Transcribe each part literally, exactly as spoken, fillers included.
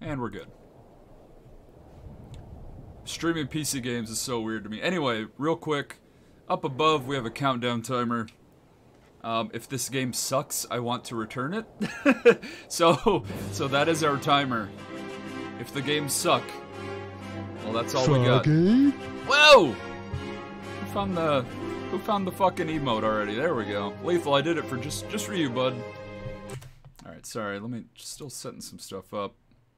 And we're good. Streaming P C games is so weird to me. Anyway, real quick, up above we have a countdown timer. Um, if this game sucks, I want to return it. so, so that is our timer. If the games suck, well, that's all we got. Whoa! Who found the, who found the fucking emote already? There we go. Lethal, I did it for just, just for you, bud. All right, sorry. Let me still setting some stuff up.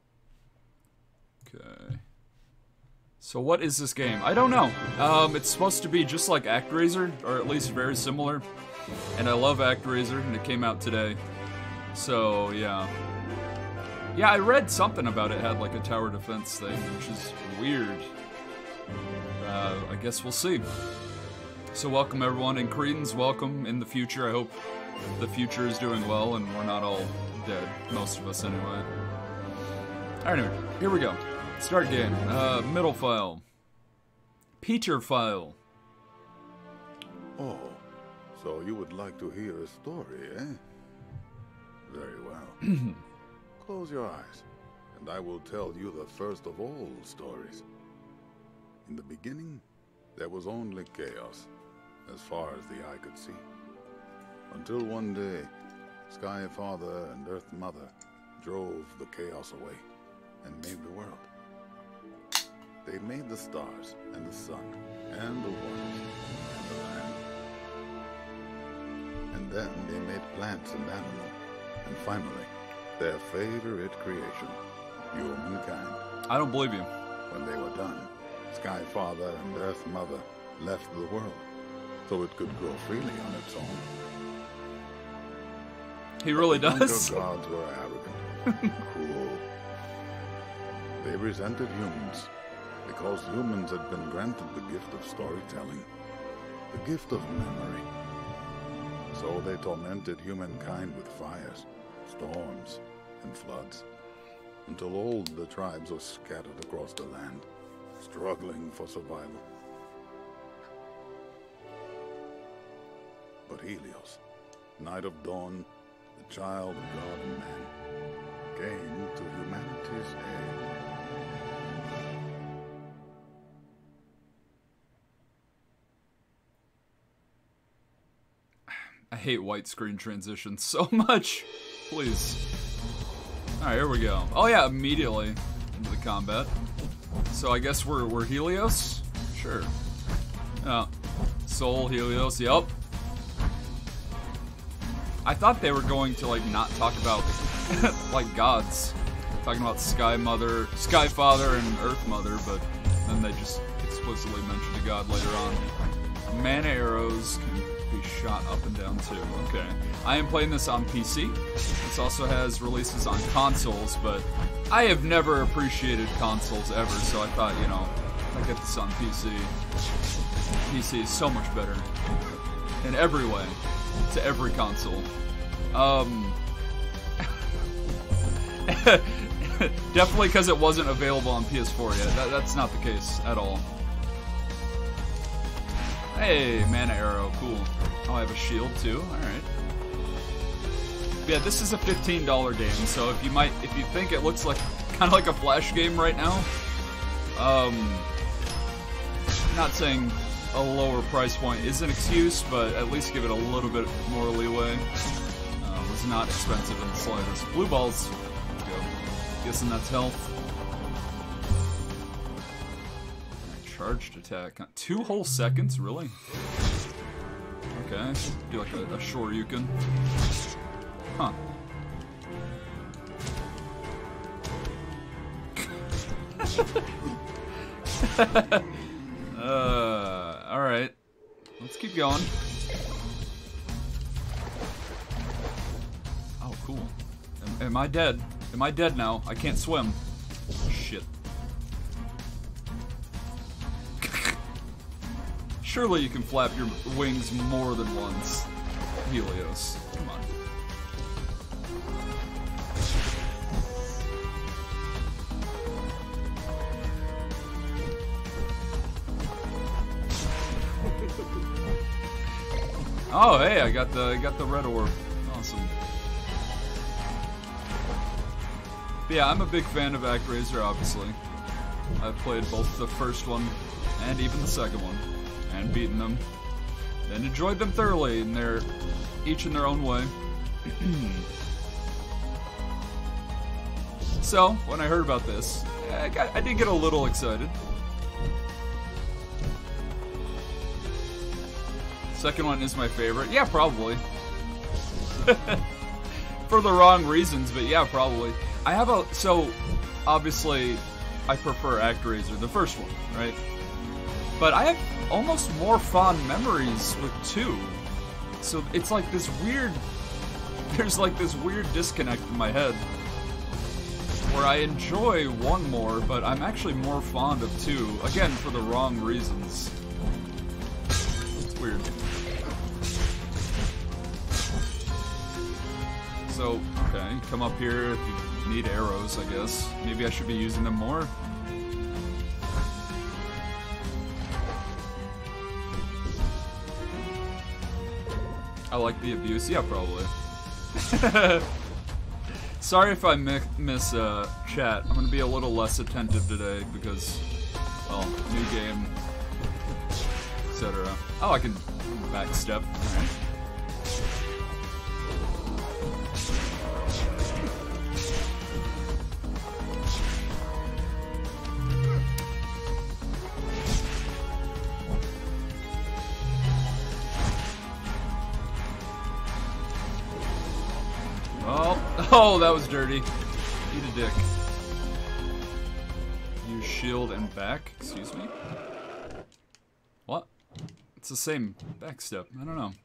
Okay. So what is this game? I don't know. Um, it's supposed to be just like ActRaiser, or at least very similar. And I love ActRaiser, and it came out today. So, yeah. Yeah, I read something about it had like a tower defense thing, which is weird. Uh, I guess we'll see. So welcome everyone, and Cretans, welcome in the future. I hope the future is doing well, and we're not all dead. Most of us, anyway. Alright, anyway, here we go. Start game. Uh, middle file. Peter file. Oh. So you would like to hear a story, eh? Very well. Close your eyes, and I will tell you the first of all stories. In the beginning, there was only chaos, as far as the eye could see. Until one day, Sky Father and Earth Mother drove the chaos away and made the world. They made the stars and the sun and the waters and the land. And then they made plants and animals, and finally, their favorite creation, humankind. I don't believe you. When they were done, Sky Father and Earth Mother left the world, so it could grow freely on its own. He really the does? The gods were arrogant, cruel. They resented humans, because humans had been granted the gift of storytelling, the gift of memory. So they tormented humankind with fires, storms, and floods, until all the tribes were scattered across the land, struggling for survival. But Helios, Knight of Dawn, the child of God and man, came to humanity's aid. I hate white screen transitions so much. Please. Alright, here we go. Oh yeah, immediately into the combat. So I guess we're, we're Helios? Sure. Oh. Soul, Helios, yep. I thought they were going to, like, not talk about, like, gods. Talking about Sky Mother, Sky Father and Earth Mother, but then they just explicitly mentioned a god later on. Mana arrows can be shot up and down too. Okay. I am playing this on P C. This also has releases on consoles, but I have never appreciated consoles ever, so I thought, you know, I get this on P C. P C is so much better in every way to every console. Um, definitely because it wasn't available on P S four yet. That, that's not the case at all. Hey, mana arrow, cool. Oh, I have a shield too. All right. Yeah, this is a fifteen dollar game, so if you might, if you think it looks like kind of like a Flash game right now, um, not saying a lower price point is an excuse, but at least give it a little bit more leeway. Uh, it was not expensive in the slightest. Blue balls. Let's go. Guessing that's health. Charged attack. Two whole seconds? Really? Okay. Do like a, a Shoryuken. Huh. uh, alright. Let's keep going. Oh, cool. Am, am I dead? Am I dead now? I can't swim. Shit. Surely you can flap your wings more than once, Helios. Come on. Oh, hey, I got the I got the red orb. Awesome. But yeah, I'm a big fan of ActRaiser, obviously. I've played both the first one and even the second one, and beaten them, and enjoyed them thoroughly, and they're each in their own way. So, when I heard about this, I, got, I did get a little excited. Second one is my favorite. Yeah, probably. For the wrong reasons, but yeah, probably. I have a... So, obviously, I prefer ActRaiser, the first one, right? But I have almost more fond memories with two. So, it's like this weird... There's like this weird disconnect in my head. Where I enjoy one more, but I'm actually more fond of two. Again, for the wrong reasons. It's weird. So, okay, come up here if you need arrows, I guess. Maybe I should be using them more. I like the abuse. Yeah, probably. Sorry if I mi miss uh, chat. I'm going to be a little less attentive today because, well, new game, et cetera. Oh, I can backstep. All right. Oh, that was dirty. Eat a dick. Use shield and back. Excuse me. What? It's the same backstep. I don't know.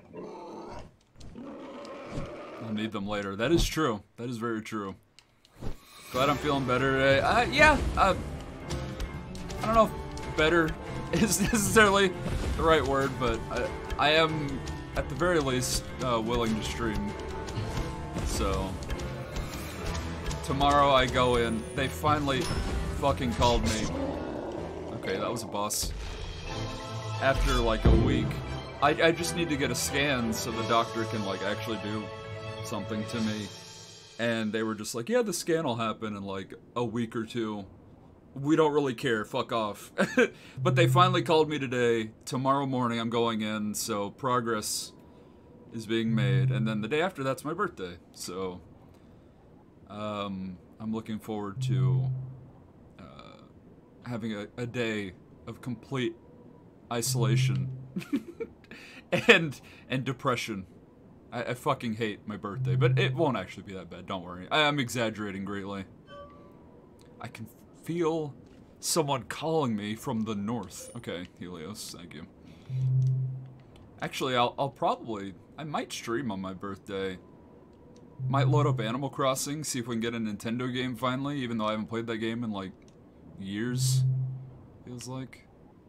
I'll need them later. That is true. That is very true. Glad I'm feeling better today. Uh, yeah. Uh, I don't know if better is necessarily the right word, but I, I am, at the very least, uh, willing to stream. So, tomorrow I go in. They finally fucking called me. Okay, that was a boss. After like a week. I, I just need to get a scan so the doctor can like actually do something to me. And they were just like, yeah, the scan will happen in like a week or two. We don't really care, fuck off. But they finally called me today. Tomorrow morning I'm going in, so progress is being made, and then the day after that's my birthday, so um, I'm looking forward to uh, having a, a day of complete isolation and and depression. I, I fucking hate my birthday, but it won't actually be that bad, don't worry. I am exaggerating greatly. I can feel someone calling me from the north. Okay, Helios, thank you. Actually, I'll, I'll probably... I might stream on my birthday. Might load up Animal Crossing, see if we can get a Nintendo game finally, even though I haven't played that game in, like, years, feels like.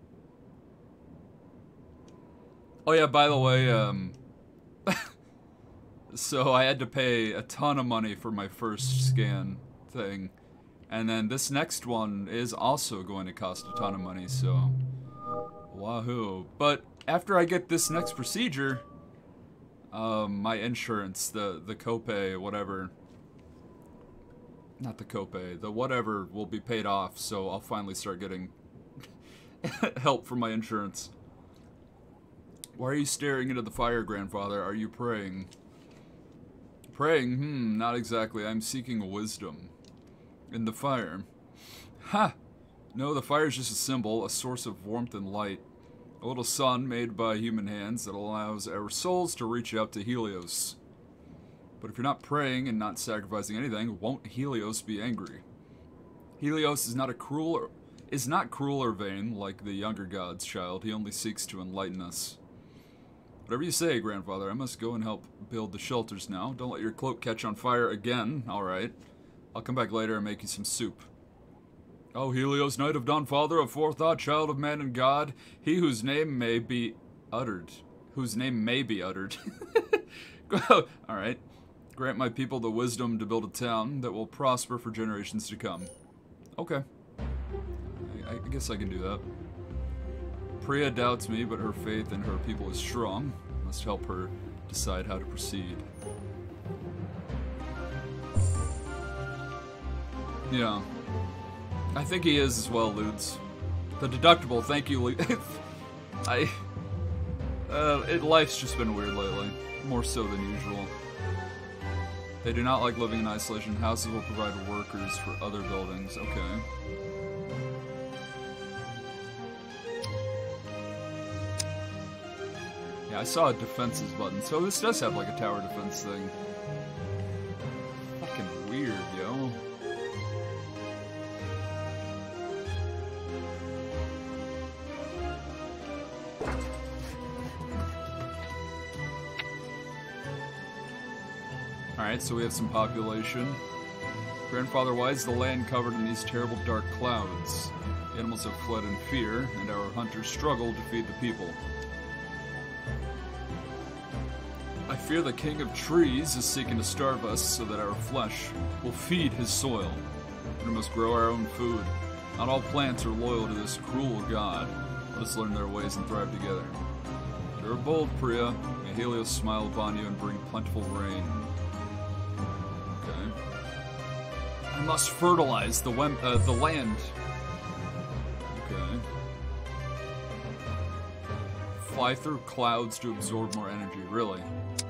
Oh yeah, by the way, um... so I had to pay a ton of money for my first scan thing. And then this next one is also going to cost a ton of money, so... Wahoo. But after I get this next procedure... Um, my insurance, the, the copay, whatever, not the copay, the whatever will be paid off, so I'll finally start getting help from my insurance. Why are you staring into the fire, grandfather? Are you praying? Praying? Hmm, not exactly. I'm seeking wisdom. In the fire. Ha! No, the fire is just a symbol, a source of warmth and light. A little sun made by human hands that allows our souls to reach out to Helios. But if you're not praying and not sacrificing anything, won't Helios be angry? Helios is not a cruel or, is not cruel or vain like the younger gods, child. He only seeks to enlighten us. Whatever you say, grandfather. I must go and help build the shelters now. Don't let your cloak catch on fire again. All right. I'll come back later and make you some soup. O Helios, knight of Dawn, father of forethought, child of man and god, he whose name may be uttered. Whose name may be uttered. Alright. Grant my people the wisdom to build a town that will prosper for generations to come. Okay. I, I guess I can do that. Priya doubts me, but her faith in her people is strong. Must help her decide how to proceed. Yeah. I think he is as well, Ludes. The deductible, thank you, Ludes. I... Uh, it, life's just been weird lately. More so than usual. They do not like living in isolation. Houses will provide workers for other buildings. Okay. Yeah, I saw a defenses button, so this does have like a tower defense thing. Fucking weird, yo. Alright, so we have some population. Grandfather, why is the land covered in these terrible dark clouds? The animals have fled in fear, and our hunters struggle to feed the people. I fear the king of trees is seeking to starve us so that our flesh will feed his soil. We must grow our own food. Not all plants are loyal to this cruel god. Let us learn their ways and thrive together. You are bold, Priya. May Helios smile upon you and bring plentiful rain. Okay. I must fertilize the wem uh, the land. Okay. Fly through clouds to absorb more energy. Really?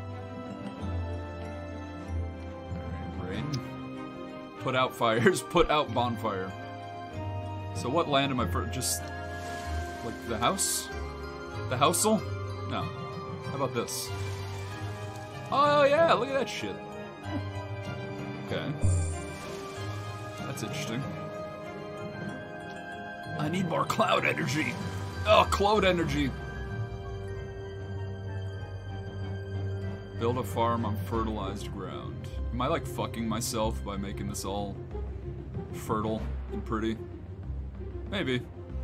Put out fires, put out bonfire. So what land am I for? Just like the house? The housel? No. How about this? Oh yeah, look at that shit. Okay. That's interesting. I need more cloud energy. Oh, cloud energy. Build a farm on fertilized ground. Am I like fucking myself by making this all fertile and pretty? Maybe.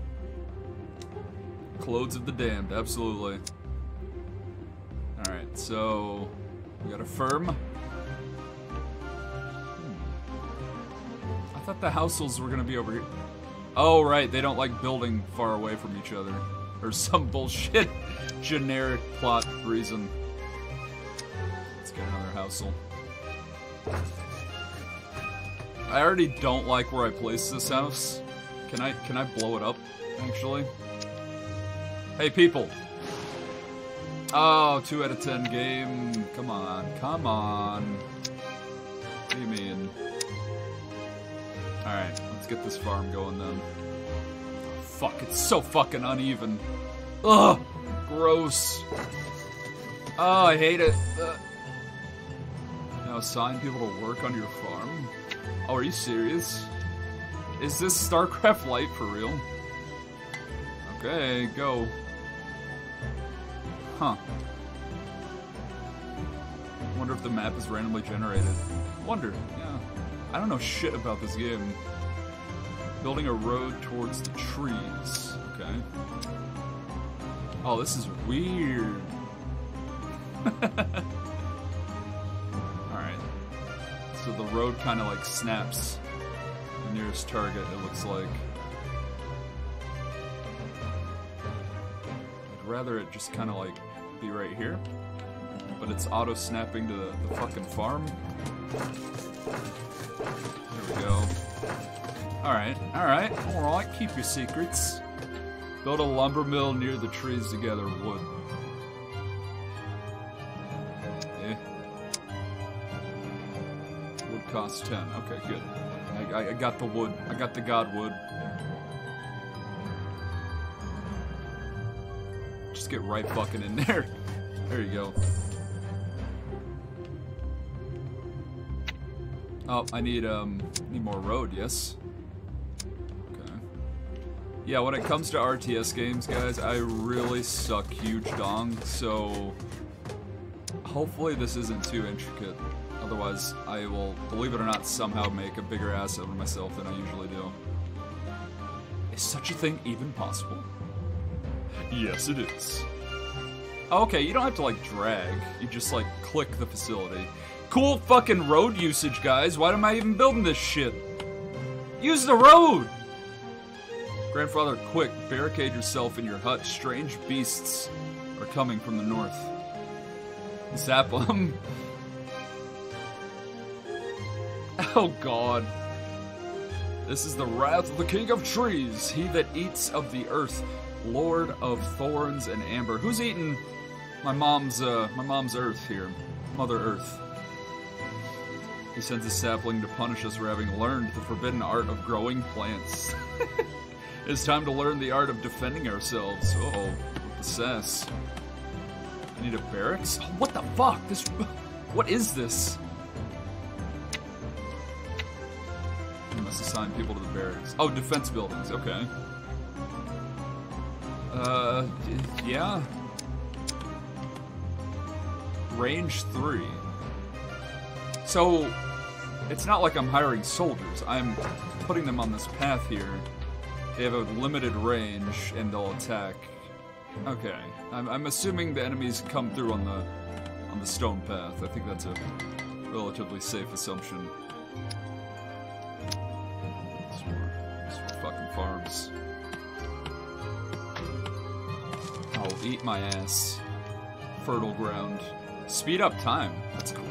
Clothes of the damned, absolutely. Alright, so we got a firm. Hmm. I thought the housels were gonna be over here. Oh right, they don't like building far away from each other. Or some bullshit generic plot reason. Let's get another housel. I already don't like where I place this house. Can I can I blow it up, actually? Hey, people. Oh, two out of ten game. Come on, come on. What do you mean? Alright, let's get this farm going then. Fuck, it's so fucking uneven. Ugh, gross. Oh, I hate it. Ugh. Now assign people to work on your farm? Oh, are you serious? Is this StarCraft Lite for real? Okay, go. Huh. Wonder if the map is randomly generated. Wonder, yeah. I don't know shit about this game. Building a road towards the trees. Okay. Oh, this is weird. Alright. So the road kind of like snaps the nearest target, it looks like. I'd rather it just kind of like be right here. But it's auto-snapping to the, the fucking farm. There we go. Alright, alright, alright, keep your secrets. Build a lumber mill near the trees to gather wood. Eh. Wood costs ten. Okay, good. I, I, I got the wood. I got the god wood. Just get right fucking in there. There you go. Oh, I need, um, need more road, yes? Okay. Yeah, when it comes to R T S games, guys, I really suck huge dong, so hopefully this isn't too intricate. Otherwise, I will, believe it or not, somehow make a bigger ass out of myself than I usually do. Is such a thing even possible? Yes, it is. Okay, you don't have to, like, drag. You just, like, click the facility. Cool fucking road usage, guys. Why am I even building this shit? Use the road! Grandfather, quick, barricade yourself in your hut. Strange beasts are coming from the north. Zap them. Oh, God. This is the wrath of the king of trees, he that eats of the earth, lord of thorns and amber. Who's eating my mom's, uh, my mom's earth here? Mother Earth. He sends a sapling to punish us for having learned the forbidden art of growing plants. It's time to learn the art of defending ourselves. Uh-oh, with the sass. I need a barracks? Oh, what the fuck? This, what is this? I must assign people to the barracks. Oh, defense buildings, okay. Uh, yeah. Range three. So, it's not like I'm hiring soldiers. I'm putting them on this path here. They have a limited range, and they'll attack. Okay. I'm, I'm assuming the enemies come through on the on the stone path. I think that's a relatively safe assumption. Fucking farms. Oh, eat my ass. Fertile ground. Speed up time. That's cool.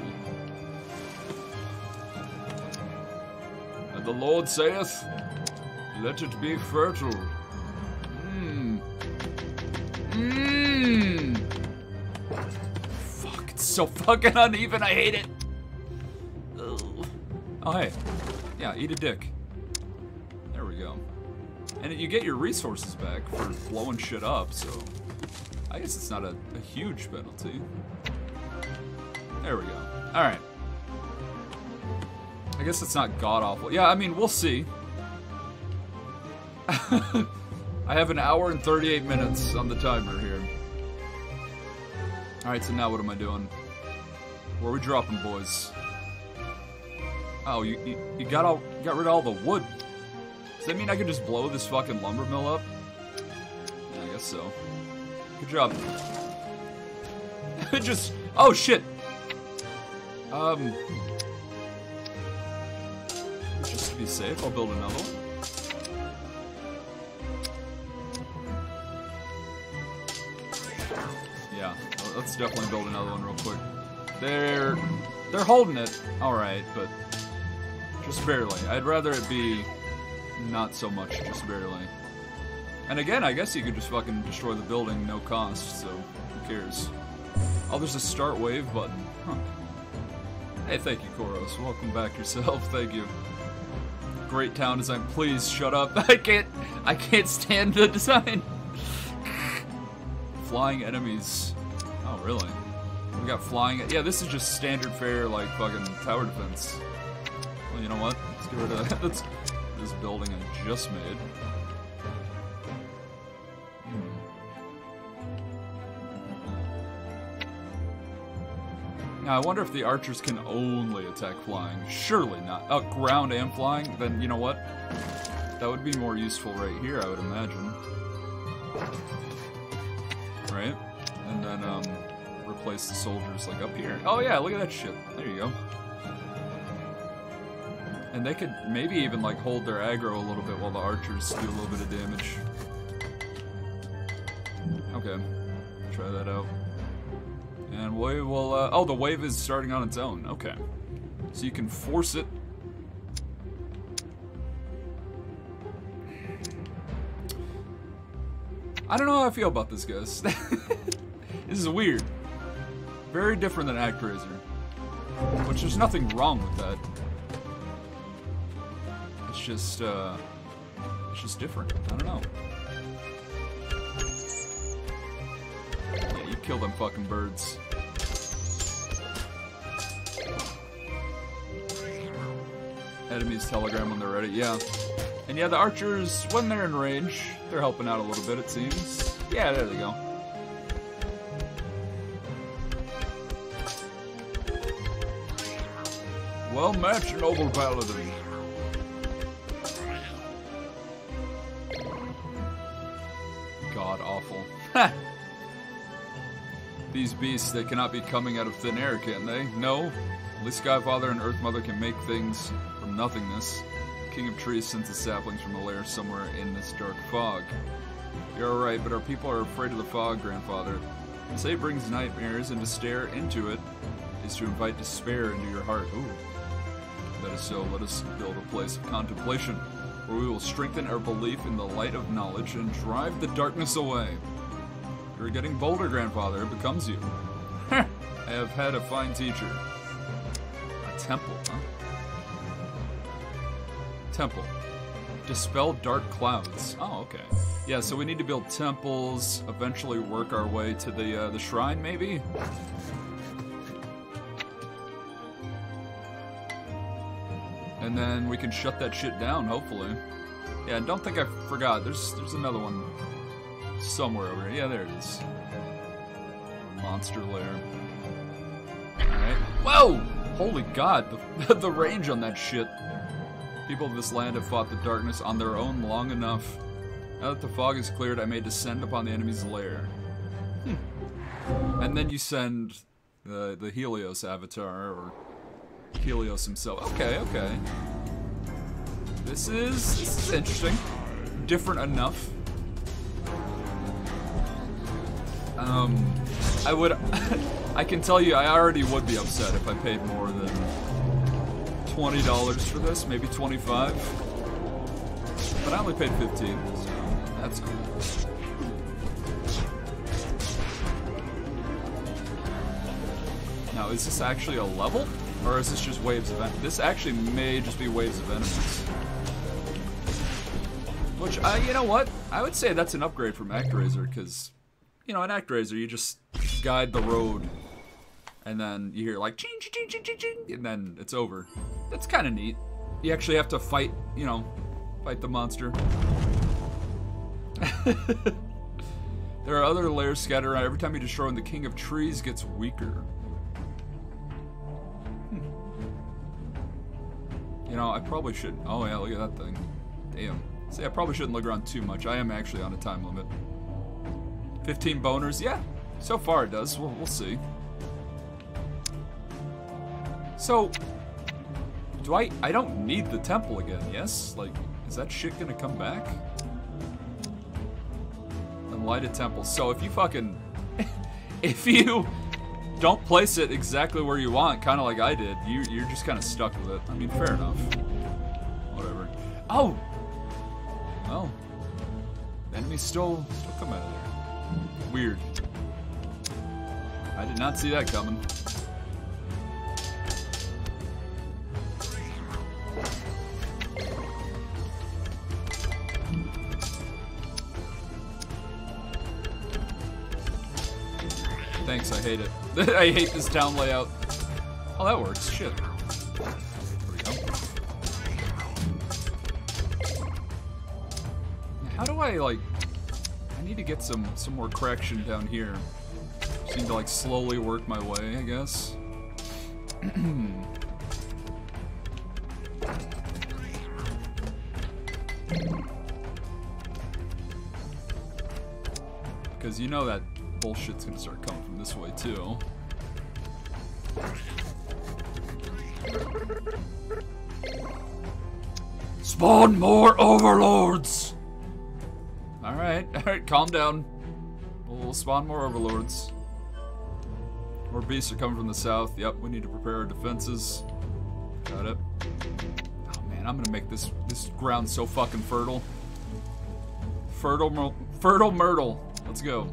And the Lord saith, let it be fertile. Mmm. Mmm. Fuck, it's so fucking uneven. I hate it. Ugh. Oh, hey. Yeah, eat a dick. There we go. And you get your resources back for blowing shit up, so I guess it's not a, a huge penalty. There we go. Alright. I guess it's not god-awful. Yeah, I mean, we'll see. I have an hour and thirty-eight minutes on the timer here. Alright, so now what am I doing? Where are we dropping, boys? Oh, you, you, you got all, got rid of all the wood. Does that mean I can just blow this fucking lumber mill up? Yeah, I guess so. Good job. It just... Oh, shit! Um... Just to be safe, I'll build another one. Yeah, let's definitely build another one real quick. They're... They're holding it, alright, but... Just barely. I'd rather it be... Not so much, just barely. And again, I guess you could just fucking destroy the building, no cost, so who cares? Oh, there's a start wave button. Huh. Hey, thank you, Koros. Welcome back yourself, thank you. Great town design. Please, shut up. I can't, I can't stand the design. Flying enemies. Oh, really? We got flying... Yeah, this is just standard fare, like, fucking tower defense. Well, you know what? Let's get rid of that. Let's... This building I just made. Hmm. Now, I wonder if the archers can only attack flying. Surely not. Oh, ground and flying? Then, you know what? That would be more useful right here, I would imagine. Right? And then, um, replace the soldiers, like, up here. Oh, yeah, look at that shit. There you go. And they could maybe even, like, hold their aggro a little bit while the archers do a little bit of damage. Okay. Try that out. And we will, uh... Oh, the wave is starting on its own. Okay. So you can force it. I don't know how I feel about this, guys. This is weird. Very different than ActRaiser. Which, there's nothing wrong with that. It's just, uh, it's just different. I don't know. Yeah, you kill them fucking birds. Enemies telegram when they're ready, yeah. And yeah, the archers, when they're in range, they're helping out a little bit, it seems. Yeah, there they go. Well matched, noble paladin. God awful. Ha! These beasts, they cannot be coming out of thin air, can they? No. Only Skyfather and Earth Mother can make things from nothingness. The King of Trees sends the saplings from the lair somewhere in this dark fog. You're alright, but our people are afraid of the fog, Grandfather. To say it brings nightmares, and to stare into it is to invite despair into your heart. Ooh. That is so. Let us build a place of contemplation. where we will strengthen our belief in the light of knowledge and drive the darkness away. You're getting bolder, grandfather. It becomes you. I have had a fine teacher. A temple, huh? Temple. Dispel dark clouds. Oh, okay. Yeah, so we need to build temples, eventually work our way to the uh, the shrine, maybe? And then we can shut that shit down, hopefully. Yeah, don't think I forgot. There's there's another one somewhere over here. Yeah, there it is. Monster lair. Alright. Whoa! Holy god, the, the range on that shit. People of this land have fought the darkness on their own long enough. Now that the fog is cleared, I may descend upon the enemy's lair. Hmm. And then you send the, the Helios avatar, or Helios himself. Okay, okay. This is, this is interesting. Different enough. Um, I would... I can tell you, I already would be upset if I paid more than twenty dollars for this, maybe twenty-five. But I only paid fifteen, so that's cool. Now, is this actually a level? Or is this just waves of enemies? This actually may just be waves of enemies. Which, I, you know what? I would say that's an upgrade from ActRaiser, because, you know, in ActRaiser, you just guide the road. And then you hear like ching ching ching ching ching, and then it's over. That's kind of neat. You actually have to fight, you know, fight the monster. There are other layers scattered around. Every time you destroy one, the King of Trees gets weaker. Hmm. You know, I probably shouldn't. Oh yeah, look at that thing. Damn. See, I probably shouldn't look around too much. I am actually on a time limit. fifteen boners, yeah. So far it does. We'll, we'll see. So, do I, I don't need the temple again, yes? Like, is that shit gonna come back? And light a temple. So if you fucking, if you don't place it exactly where you want, kind of like I did, you, you're just kind of stuck with it. I mean, fair enough. Whatever. Oh! Well, the enemies still, still come out of there. Weird. I did not see that coming. Thanks, I hate it. I hate this town layout. Oh, that works. Shit. There we go. How do I, like... I need to get some, some more correction down here. Just need to, like, slowly work my way, I guess. Because you know that bullshit's gonna start coming from this way too. Spawn more overlords! Alright, alright, calm down. We'll spawn more overlords. More beasts are coming from the south. Yep, we need to prepare our defenses. Got it. Oh man, I'm gonna make this this ground so fucking fertile. Fertile, myrtle, fertile myrtle. Let's go.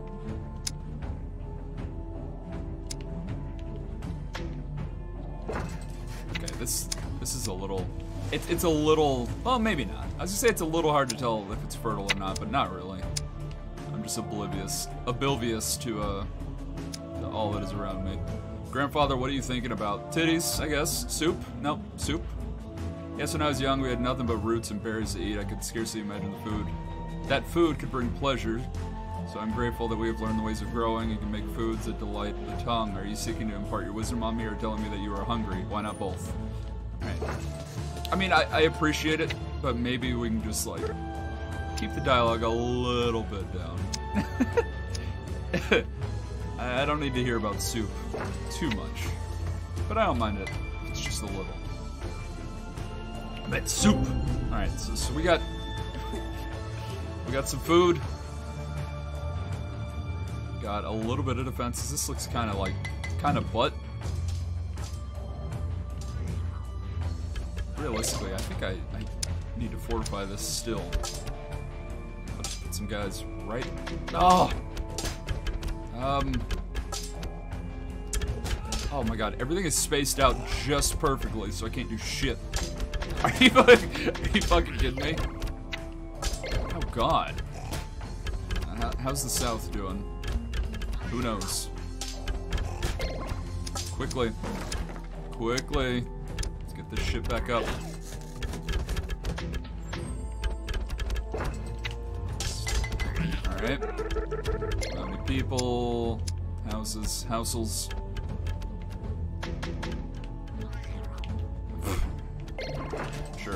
Okay, this this is a little. It's it's a little. Well, maybe not. I was gonna say it's a little hard to tell if it's fertile or not, but not really. I'm just oblivious, oblivious to uh, to all that is around me. Grandfather, what are you thinking about? Titties, I guess. Soup? Nope. Soup. Yes, when I was young, we had nothing but roots and berries to eat. I could scarcely imagine the food. That food could bring pleasure. So I'm grateful that we have learned the ways of growing and can make foods that delight the tongue. Are you seeking to impart your wisdom on me or telling me that you are hungry? Why not both? Alright. I mean, I, I appreciate it, but maybe we can just, like, keep the dialogue a little bit down. I, I don't need to hear about soup too much. But I don't mind it. It's just a little. That soup! Alright, so, so we got... we got some food. Got a little bit of defenses. This looks kind of like, kind of butt. Realistically, I think I, I, need to fortify this still. I'll just put some guys right... Oh! Um... Oh my god, everything is spaced out just perfectly, so I can't do shit. Are you fucking, are you fucking kidding me? Oh god. Uh, how's the south doing? Who knows? Quickly. Quickly. Let's get this shit back up. Alright. How many people? Houses. Housels. Sure.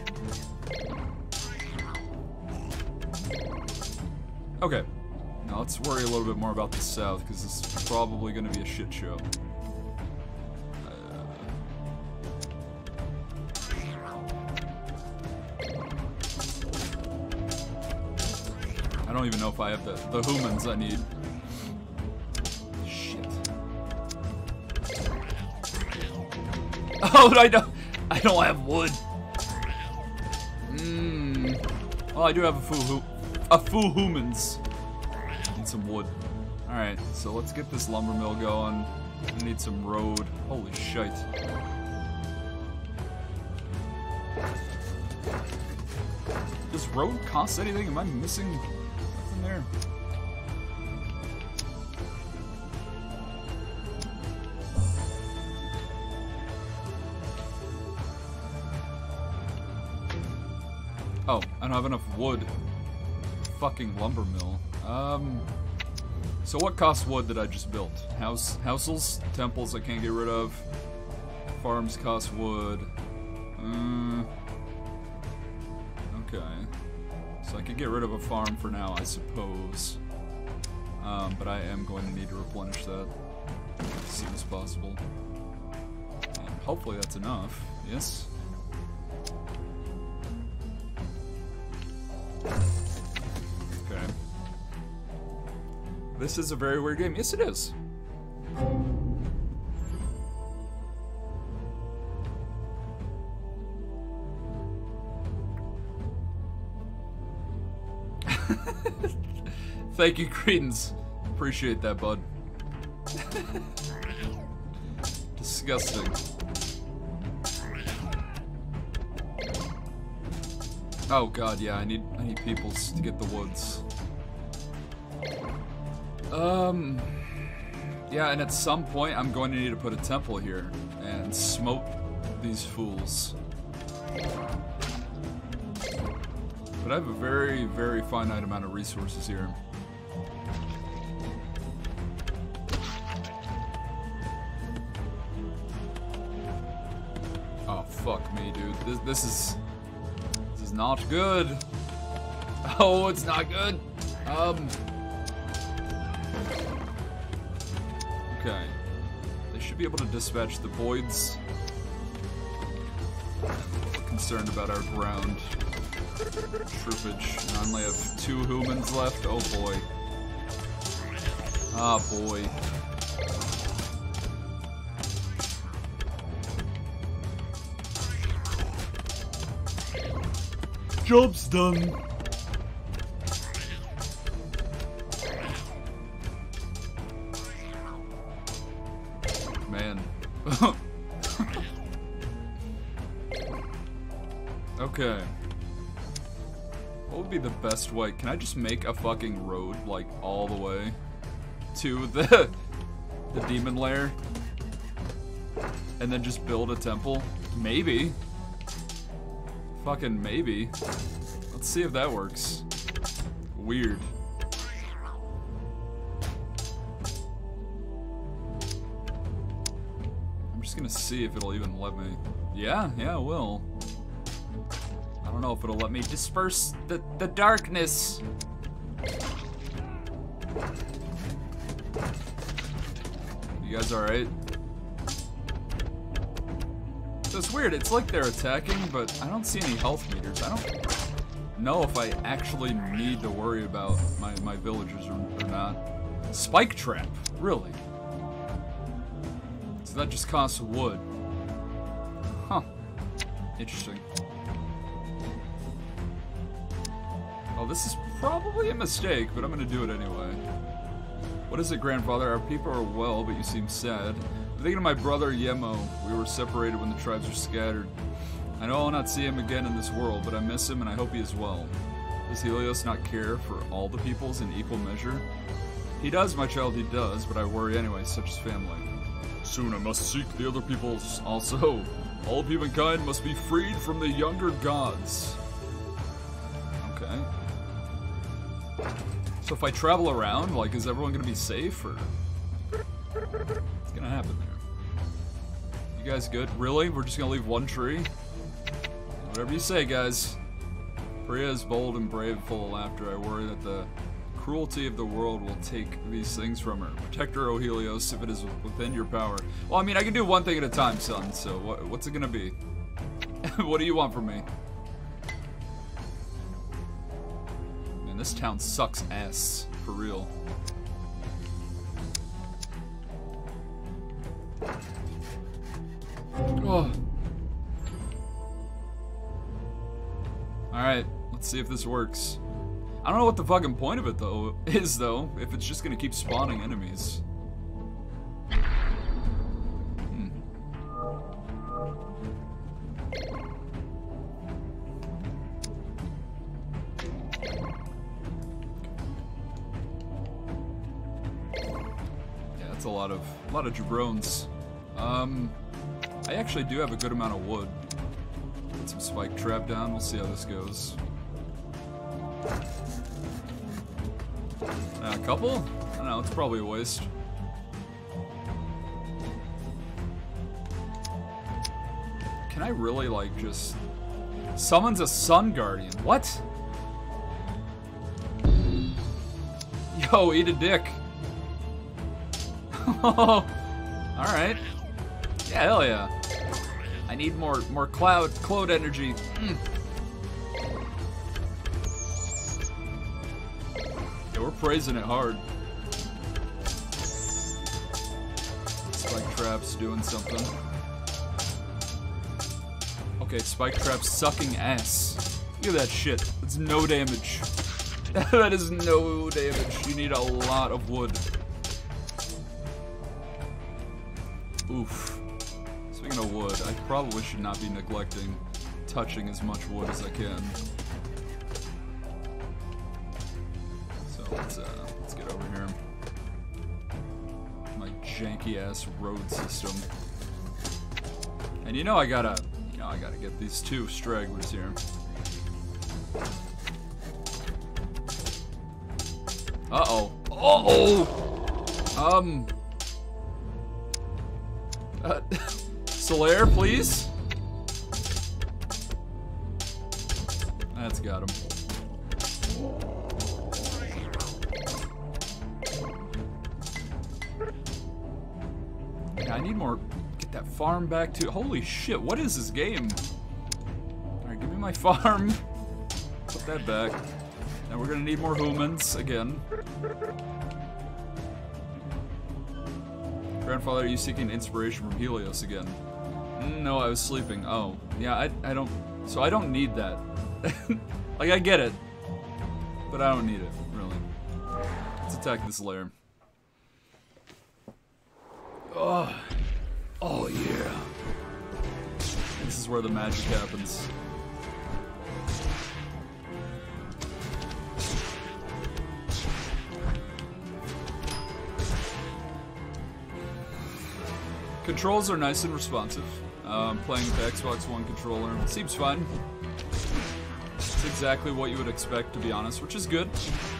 Okay. Now let's worry a little bit more about the south, because this is probably going to be a shit show. I don't even know if I have the, the humans I need. Shit. Oh, I don't, I don't have wood. Mmm. Well, I do have a few, a few humans. Need some wood. Alright, so let's get this lumber mill going. I need some road. Holy shite. Does road cost anything? Am I missing nothing there? Oh, I don't have enough wood. Fucking lumber mill. Um, so what cost wood that I just built? House, housels, temples I can't get rid of. Farms cost wood. Mm, okay. So I could get rid of a farm for now, I suppose. Um, but I am going to need to replenish that as soon as possible. And hopefully that's enough. Yes? Okay. This is a very weird game. Yes, it is. Thank you, Credence. Appreciate that, bud. Disgusting. Oh god, yeah, I need I need peoples to get the woods. Um yeah, and at some point I'm going to need to put a temple here and smote these fools. But I have a very, very finite amount of resources here. Oh fuck me, dude. This this is this is not good. Oh, it's not good. Um Okay. They should be able to dispatch the voids. I'm concerned about our ground troopage. And I only have two humans left. Oh boy. Ah boy. Job's done. Man. Okay. What would be the best way? Can I just make a fucking road, like, all the way to the, the demon lair? And then just build a temple? Maybe. Fucking maybe. Let's see if that works. Weird. I'm just gonna see if it'll even let me. Yeah, yeah, it will. I don't know if it'll let me disperse the, the darkness. You guys alright? So it's weird, it's like they're attacking, but I don't see any health meters. I don't know if I actually need to worry about my, my villagers or, or not. Spike trap, really? So that just costs wood. Huh. Interesting. this is probably a mistake, but I'm gonna do it anyway. What is it, grandfather? Our people are well, but you seem sad. I'm thinking of my brother Yemo. We were separated when the tribes were scattered. I know I'll not see him again in this world, but I miss him and I hope he is well. Does Helios not care for all the peoples in equal measure? He does, my child, he does, but I worry anyway, such as family. Soon I must seek the other peoples also. All of humankind must be freed from the younger gods. Okay. So if I travel around, like, is everyone gonna be safe, or... What's gonna happen there? You guys good? Really? We're just gonna leave one tree? Whatever you say, guys. Priya is bold and brave and full of laughter. I worry that the cruelty of the world will take these things from her. Protect her, O Helios, if it is within your power. Well, I mean, I can do one thing at a time, son, so what, what's it gonna be? What do you want from me? Man, this town sucks ass. For real. Oh. Alright, let's see if this works. I don't know what the fucking point of it though is though, if it's just gonna keep spawning enemies. Hmm. Yeah, that's a lot of a lot of jabrones. Um I actually do have a good amount of wood. Put some spike trap down, we'll see how this goes. Uh, a couple? I don't know, it's probably a waste. Can I really, like, just... Summons a Sun Guardian. What? Yo, eat a dick. Alright. Yeah, hell yeah. I need more more cloud cloud energy. Mm. Yeah, we're praising it hard. Spike traps doing something. Okay, spike traps sucking ass. Look at that shit. That's no damage. That is no damage. You need a lot of wood. Oof. Speaking of wood, I probably should not be neglecting touching as much wood as I can. So let's uh, let's get over here. My janky ass road system. And you know I gotta, you know I gotta get these two stragglers here. Uh oh. Uh oh. Um. Uh. Solaire, please. That's got him. Yeah, I need more. Get that farm back too. Holy shit, what is this game? Alright, give me my farm. Put that back. Now we're gonna need more humans again. Grandfather, are you seeking inspiration from Helios again? No, I was sleeping. Oh, yeah, I, I don't... So I don't need that. Like, I get it. But I don't need it, really. Let's attack this lair. Oh. Oh, yeah. This is where the magic happens. Controls are nice and responsive. Um, playing with the Xbox One controller seems fine. It's exactly what you would expect, to be honest, which is good.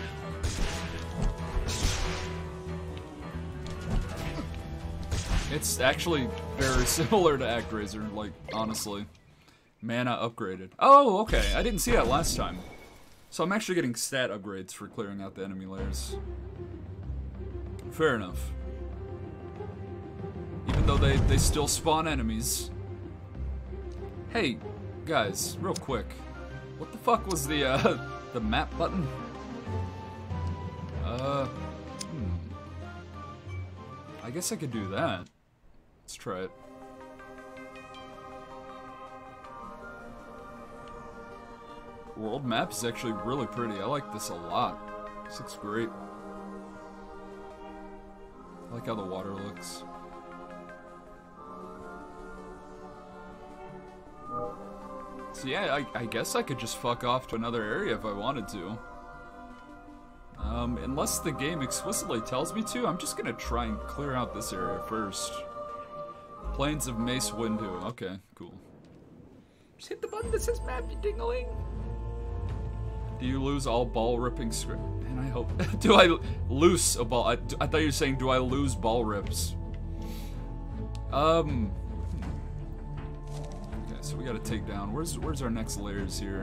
It's actually very similar to ActRaiser, like, honestly. Mana upgraded. Oh, okay, I didn't see that last time. So I'm actually getting stat upgrades for clearing out the enemy layers. Fair enough. Even though they, they still spawn enemies. Hey, guys, real quick. What the fuck was the, uh, the map button? Uh, hmm. I guess I could do that. Let's try it. world map is actually really pretty. I like this a lot. This looks great. I like how the water looks. So yeah, I, I guess I could just fuck off to another area if I wanted to. Um, unless the game explicitly tells me to, I'm just gonna try and clear out this area first. Plains of Mace Windu. Okay, cool. Just hit the button that says map, you dingling. Do you lose all ball ripping script? Man, I hope. Do I lose a ball? I, I thought you were saying, do I lose ball rips? Um. Okay, so we gotta take down. Where's Where's our next layers here?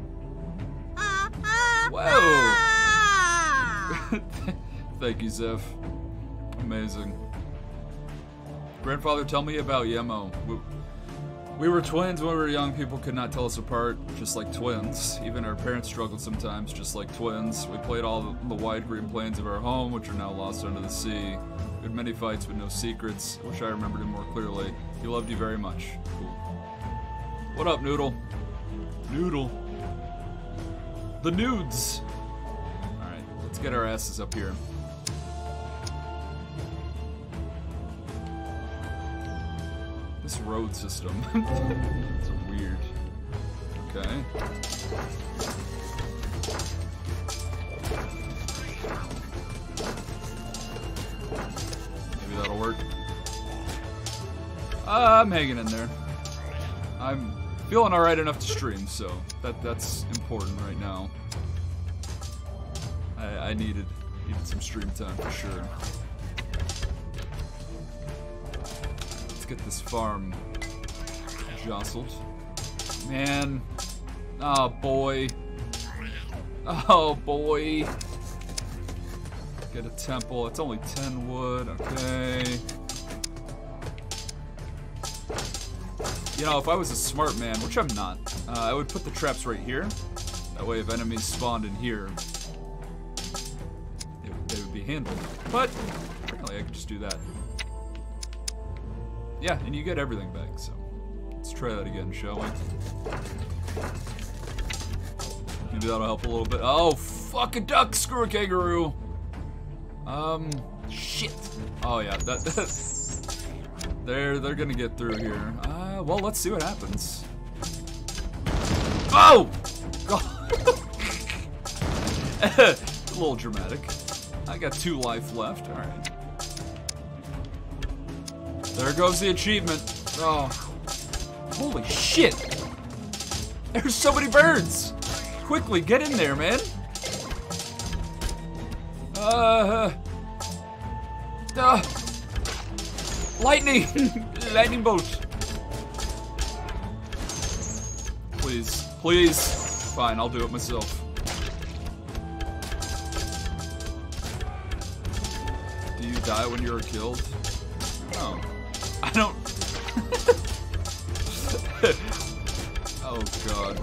Whoa! Thank you, Zeph. Amazing. Grandfather, tell me about Yemo. We, we were twins when we were young. People could not tell us apart, just like twins. Even our parents struggled sometimes, just like twins. We played all the, the wide green plains of our home, which are now lost under the sea. We had many fights with no secrets. I wish I remembered him more clearly. He loved you very much. Cool. What up, Noodle? Noodle. The nudes. Alright, let's get our asses up here. This road system. It's weird. Okay. Maybe that'll work. Uh, I'm hanging in there. I'm feeling alright enough to stream, so that that's important right now. I, I needed needed some stream time for sure. Get this farm jostled. Man. Oh boy. Oh boy. Get a temple. It's only ten wood. Okay. You know, if I was a smart man, which I'm not, uh, I would put the traps right here. That way if enemies spawned in here, they would, they would be handled. But apparently I could just do that. Yeah, and you get everything back, so let's try that again, shall we? Maybe that'll help a little bit. Oh, fuck a duck, screw a kangaroo. Um, shit. Oh yeah, that, that they're they're gonna get through here. Uh, well, let's see what happens. Oh, God. A little dramatic. I got two life left. All right. There goes the achievement. Oh. Holy shit. There's so many birds. Quickly, get in there, man. Uh. uh lightning. Lightning bolt. Please. Please. Fine, I'll do it myself. Do you die when you're killed? Oh. I don't... Oh, God.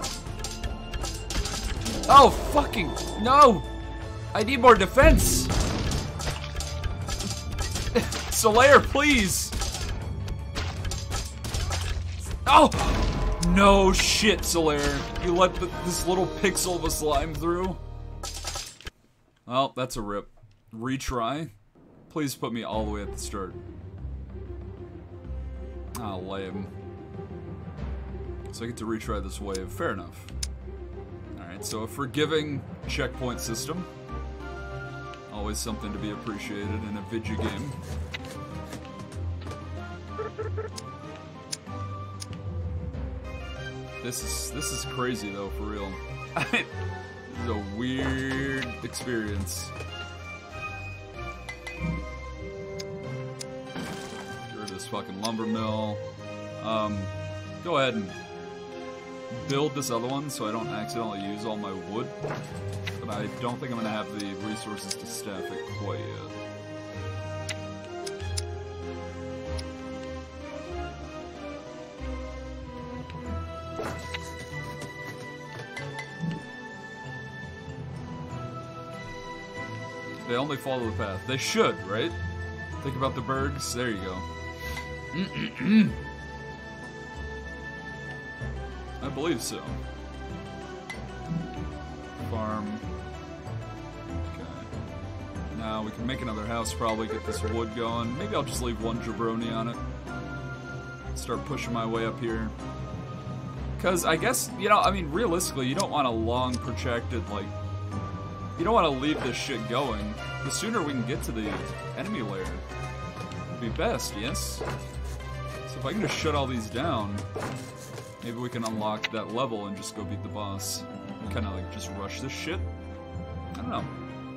Oh, fucking... No! I need more defense! Solaire, please! Oh! No shit, Solaire. You let the, this little pixel of a slime through? Well, that's a rip. Retry? Please put me all the way at the start. Oh, lame. So I get to retry this wave. Fair enough. Alright, so a forgiving checkpoint system. Always something to be appreciated in a video game. This is this is crazy though, for real. This is a weird experience. This fucking lumber mill. Um, go ahead and build this other one so I don't accidentally use all my wood. But I don't think I'm gonna have the resources to staff it quite yet. They only follow the path. They should, right? Think about the bergs. There you go. I believe so. farm. Okay. Now we can make another house, probably get this wood going. Maybe I'll just leave one jabroni on it. Start pushing my way up here. Because I guess, you know, I mean, realistically, you don't want a long, protracted, like... You don't want to leave this shit going. The sooner we can get to the enemy lair, would be best, yes? So if I can just shut all these down, maybe we can unlock that level and just go beat the boss. Kind of like just rush this shit. I don't know.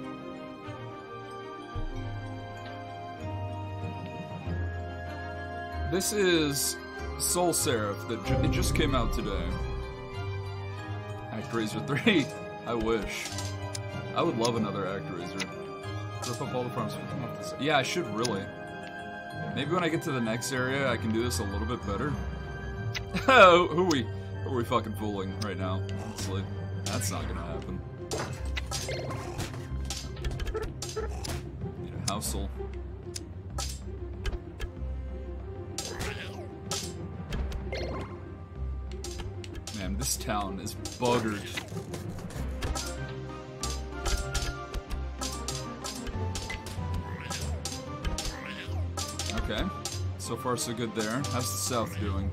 This is Soul Seraph that ju it just came out today. ActRaiser three. I wish. I would love another ActRaiser. Rip up all the farms. Yeah, I should really. Maybe when I get to the next area, I can do this a little bit better. Oh, who are we? Who are we fucking fooling right now? Honestly, that's not gonna happen. Need a housel. Man, this town is buggered. Okay, so far so good there. How's the south doing?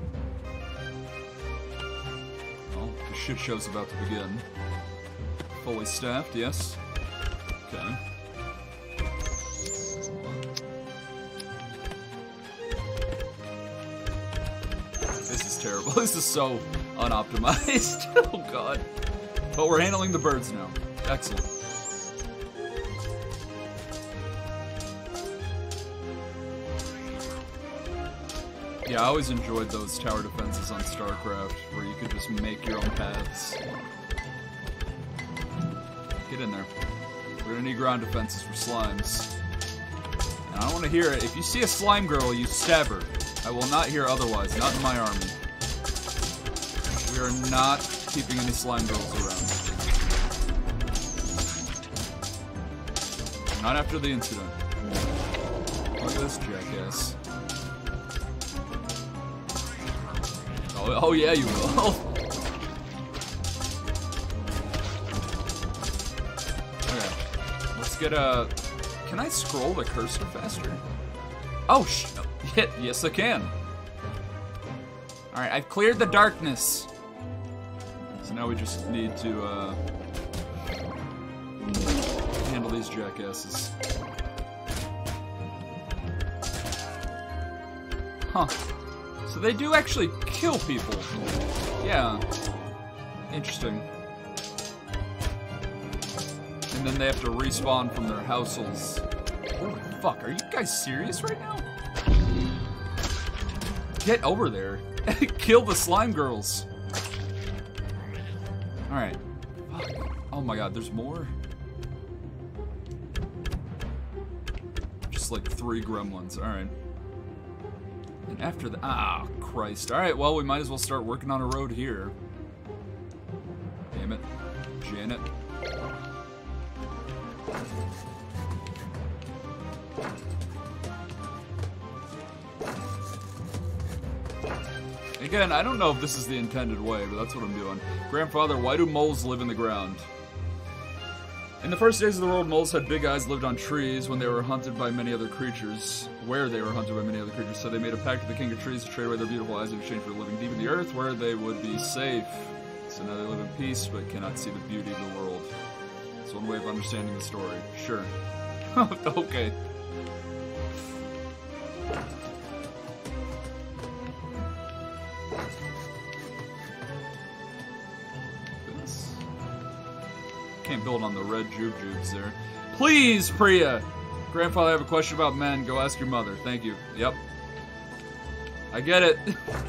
Well, the shit show's about to begin. Fully staffed, yes. Okay. This is terrible. This is so unoptimized. Oh god. But we're handling the birds now. Excellent. Yeah, I always enjoyed those tower defenses on StarCraft, where you could just make your own paths. Get in there. We're gonna need ground defenses for slimes. And I don't want to hear it. If you see a slime girl, you stab her. I will not hear otherwise, not in my army. We are not keeping any slime girls around. Not after the incident. Look at this jackass. Oh, oh yeah, you will. Okay, let's get a... Can I scroll the cursor faster? Oh, sh yes I can. Alright, I've cleared the darkness. So now we just need to, uh... handle these jackasses. Huh. So they do actually kill people. Yeah. Interesting. And then they have to respawn from their households. Holy fuck, are you guys serious right now? Get over there. Kill the slime girls. Alright. Fuck. Oh my god, there's more? Just like three gremlins. Alright. And after the... Ah, Christ. Alright, well, we might as well start working on a road here. Damn it. Janet. Again, I don't know if this is the intended way, but that's what I'm doing. Grandfather, why do moles live in the ground? In the first days of the world, moles had big eyes, lived on trees when they were hunted by many other creatures. Where they were hunted by many other creatures. So they made a pact with the king of trees to trade away their beautiful eyes in exchange for living deep in the earth, where they would be safe. So now they live in peace, but cannot see the beauty of the world. It's one way of understanding the story. Sure. Okay. Can't build on the red jujubes there. Please, Priya! Grandfather, I have a question about men. Go ask your mother. Thank you. Yep. I get it.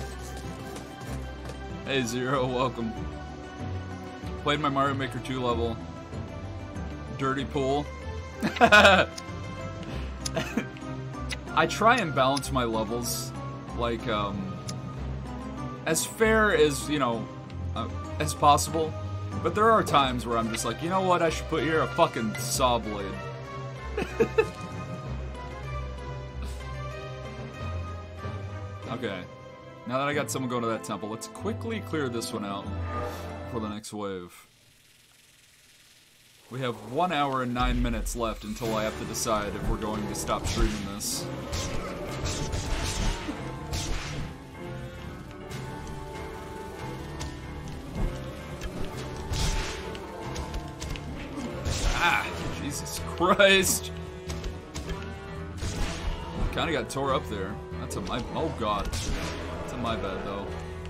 Hey, Zero, welcome. Played my Mario Maker two level. Dirty pool. I try and balance my levels, like, um, as fair as, you know, uh, as possible. But there are times where I'm just like, you know what, I should put here a fucking saw blade. Okay. Now that I got someone going to that temple, let's quickly clear this one out for the next wave. We have one hour and nine minutes left until I have to decide if we're going to stop streaming this. Ah, Jesus Christ. Kinda got tore up there. That's a my, oh god. That's a my bad though.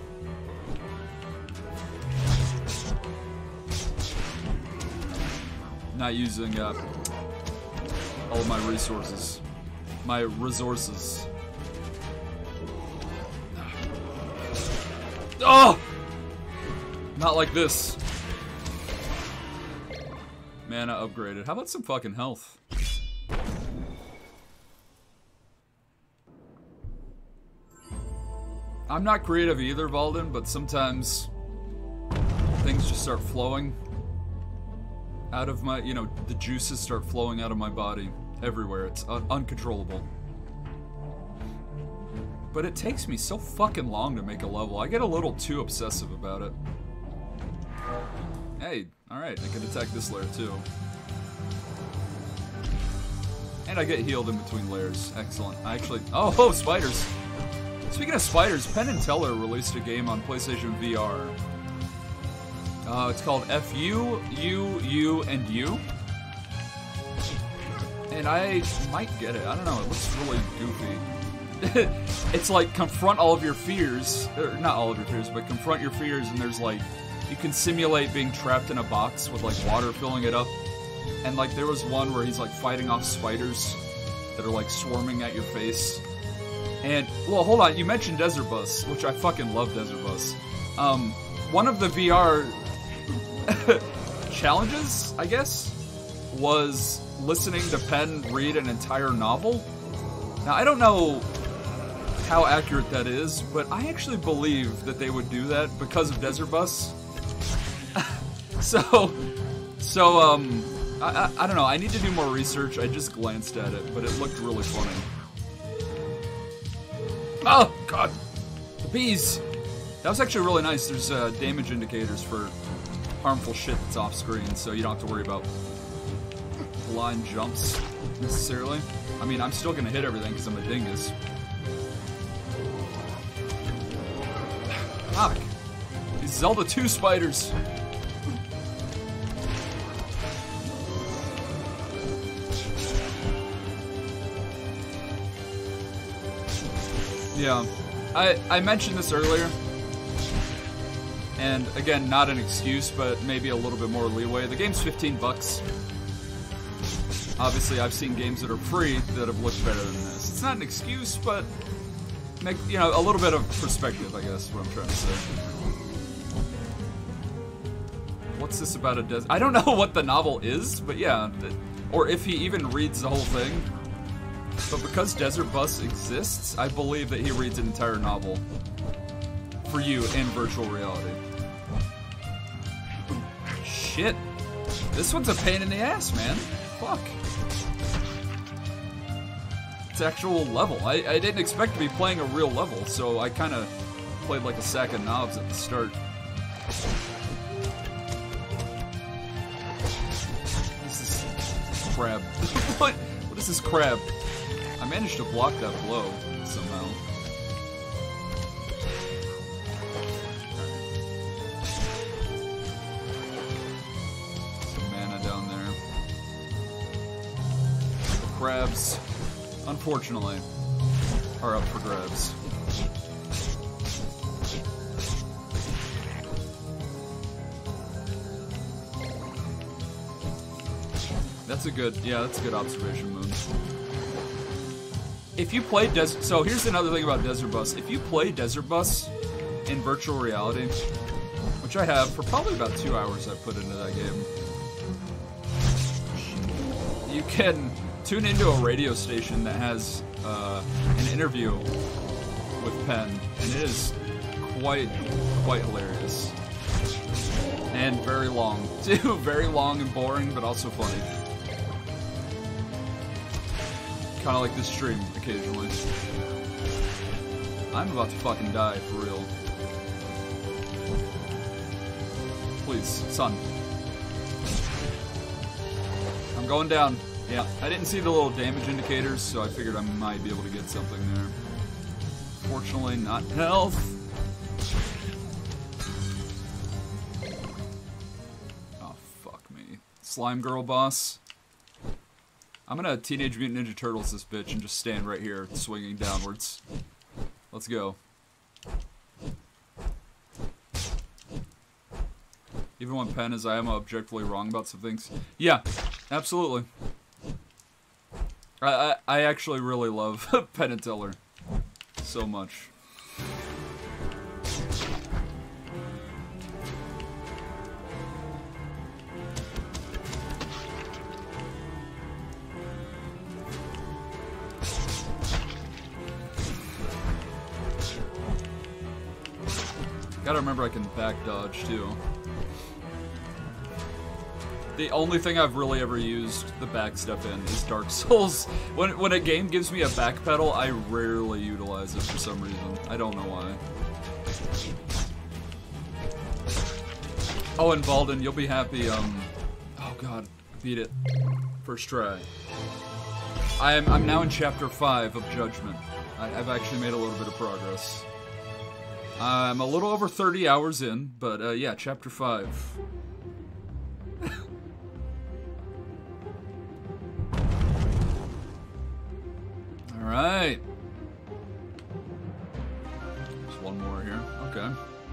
Not using uh, all of my resources. My resources. Oh! Not like this. Mana upgraded. How about some fucking health? I'm not creative either, Valden, but sometimes things just start flowing out of my, you know, the juices start flowing out of my body everywhere. It's un uncontrollable. But it takes me so fucking long to make a level. I get a little too obsessive about it. Hey, alright, I can attack this layer too. And I get healed in between layers. Excellent. I actually... Oh, oh, spiders! Speaking of spiders, Penn and Teller released a game on PlayStation V R. Uh, it's called F U, U, U, and U. And I might get it. I don't know. It looks really goofy. It's like confront all of your fears. Or not all of your fears, but confront your fears. And there's like, you can simulate being trapped in a box with like water filling it up. And like there was one where he's like fighting off spiders that are like swarming at your face. And, well, hold on. You mentioned Desert Bus, which I fucking love Desert Bus. Um, one of the V R challenges, I guess, was listening to Penn read an entire novel. Now, I don't know how accurate that is, but I actually believe that they would do that because of Desert Bus. so, so, um, I, I, I don't know. I need to do more research. I just glanced at it, but it looked really funny. Oh, God. The bees. That was actually really nice. There's uh, damage indicators for harmful shit that's off screen, so you don't have to worry about blind jumps necessarily. I mean, I'm still gonna hit everything because I'm a dingus. Fuck. These Zelda two spiders. Yeah. I, I mentioned this earlier. And again, not an excuse, but maybe a little bit more leeway. The game's fifteen bucks. Obviously, I've seen games that are free that have looked better than this. It's not an excuse, but make, you know, a little bit of perspective, I guess, is what I'm trying to say. What's this about a desert? I don't know what the novel is, but yeah, or if he even reads the whole thing. But because Desert Bus exists, I believe that he reads an entire novel for you in virtual reality. Shit. This one's a pain in the ass, man. Fuck. It's actual level. I, I didn't expect to be playing a real level, so I kind of played like a sack of knobs at the start. This is crab. What? What is this crab? I managed to block that blow somehow. Some mana down there. The crabs, unfortunately, are up for grabs. That's a good, yeah, that's a good observation, Moon. If you play Desert... So here's another thing about Desert Bus. If you play Desert Bus in virtual reality, which I have for probably about two hours I've put into that game, you can tune into a radio station that has uh, an interview with Penn, and it is quite, quite hilarious. And very long, too. Very long and boring, but also funny. Kind of like this stream, occasionally. I'm about to fucking die, for real. Please, son. going down. Yeah, I didn't see the little damage indicators, so I figured I might be able to get something there. Fortunately, not health. Oh, fuck me. Slime Girl boss. I'm gonna Teenage Mutant Ninja Turtles this bitch and just stand right here, swinging downwards. Let's go. Even when pen is I am objectively wrong about some things. Yeah, absolutely. I, I, I actually really love Penn and Teller so much. Gotta remember I can back dodge too. The only thing I've really ever used the back step in is Dark Souls. When, when a game gives me a back pedal, I rarely utilize it for some reason. I don't know why. Oh, and Balden, you'll be happy, um... oh god, beat it. First try. I am, I'm now in chapter five of Judgment. I, I've actually made a little bit of progress. I'm a little over thirty hours in, but uh, yeah, chapter five. Alright. There's one more here. Okay.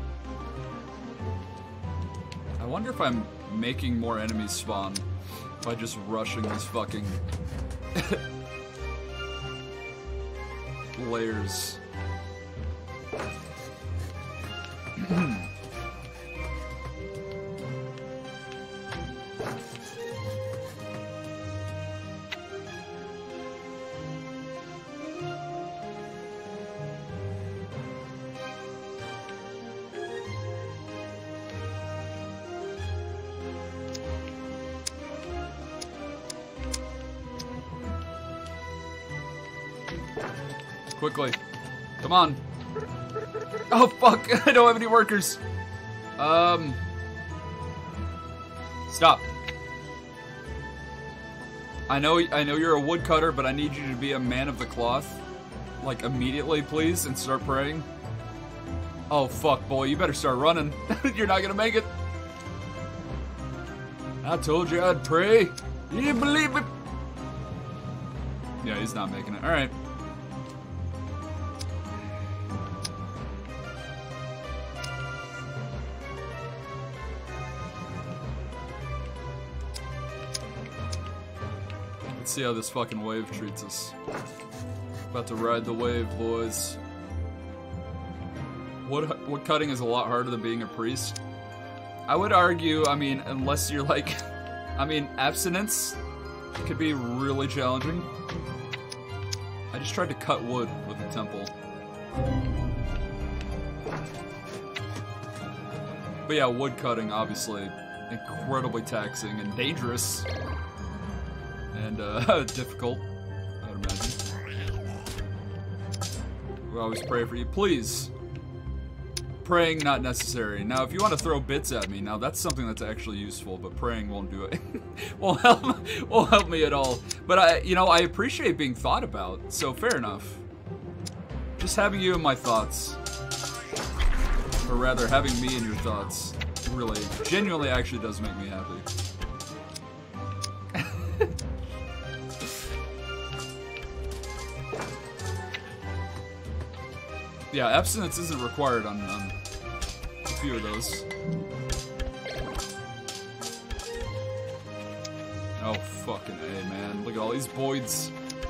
I wonder if I'm making more enemies spawn by just rushing these fucking layers. Quickly. Come on. Oh, fuck. I don't have any workers. Um. Stop. I know I know you're a woodcutter, but I need you to be a man of the cloth. Like, immediately, please, and start praying. Oh, fuck, boy. You better start running. You're not gonna make it. I told you I'd pray. You didn't believe it. Yeah, he's not making it. Alright. Let's see how this fucking wave treats us. About to ride the wave, boys. Wood, wood cutting is a lot harder than being a priest. I would argue, I mean, unless you're like... I mean, abstinence could be really challenging. I just tried to cut wood with the temple. But yeah, wood cutting, obviously, incredibly taxing and dangerous. And, uh, difficult, I would imagine. We always pray for you. Please. Praying, not necessary. Now, if you want to throw bits at me, now that's something that's actually useful, but praying won't do it. won't help, won't help me at all. But, I, you know, I appreciate being thought about, so fair enough. Just having you in my thoughts. Or rather, having me in your thoughts. Really, genuinely actually does make me happy. Yeah, abstinence isn't required on, on a few of those. Oh, fucking A, man. Look at all these voids.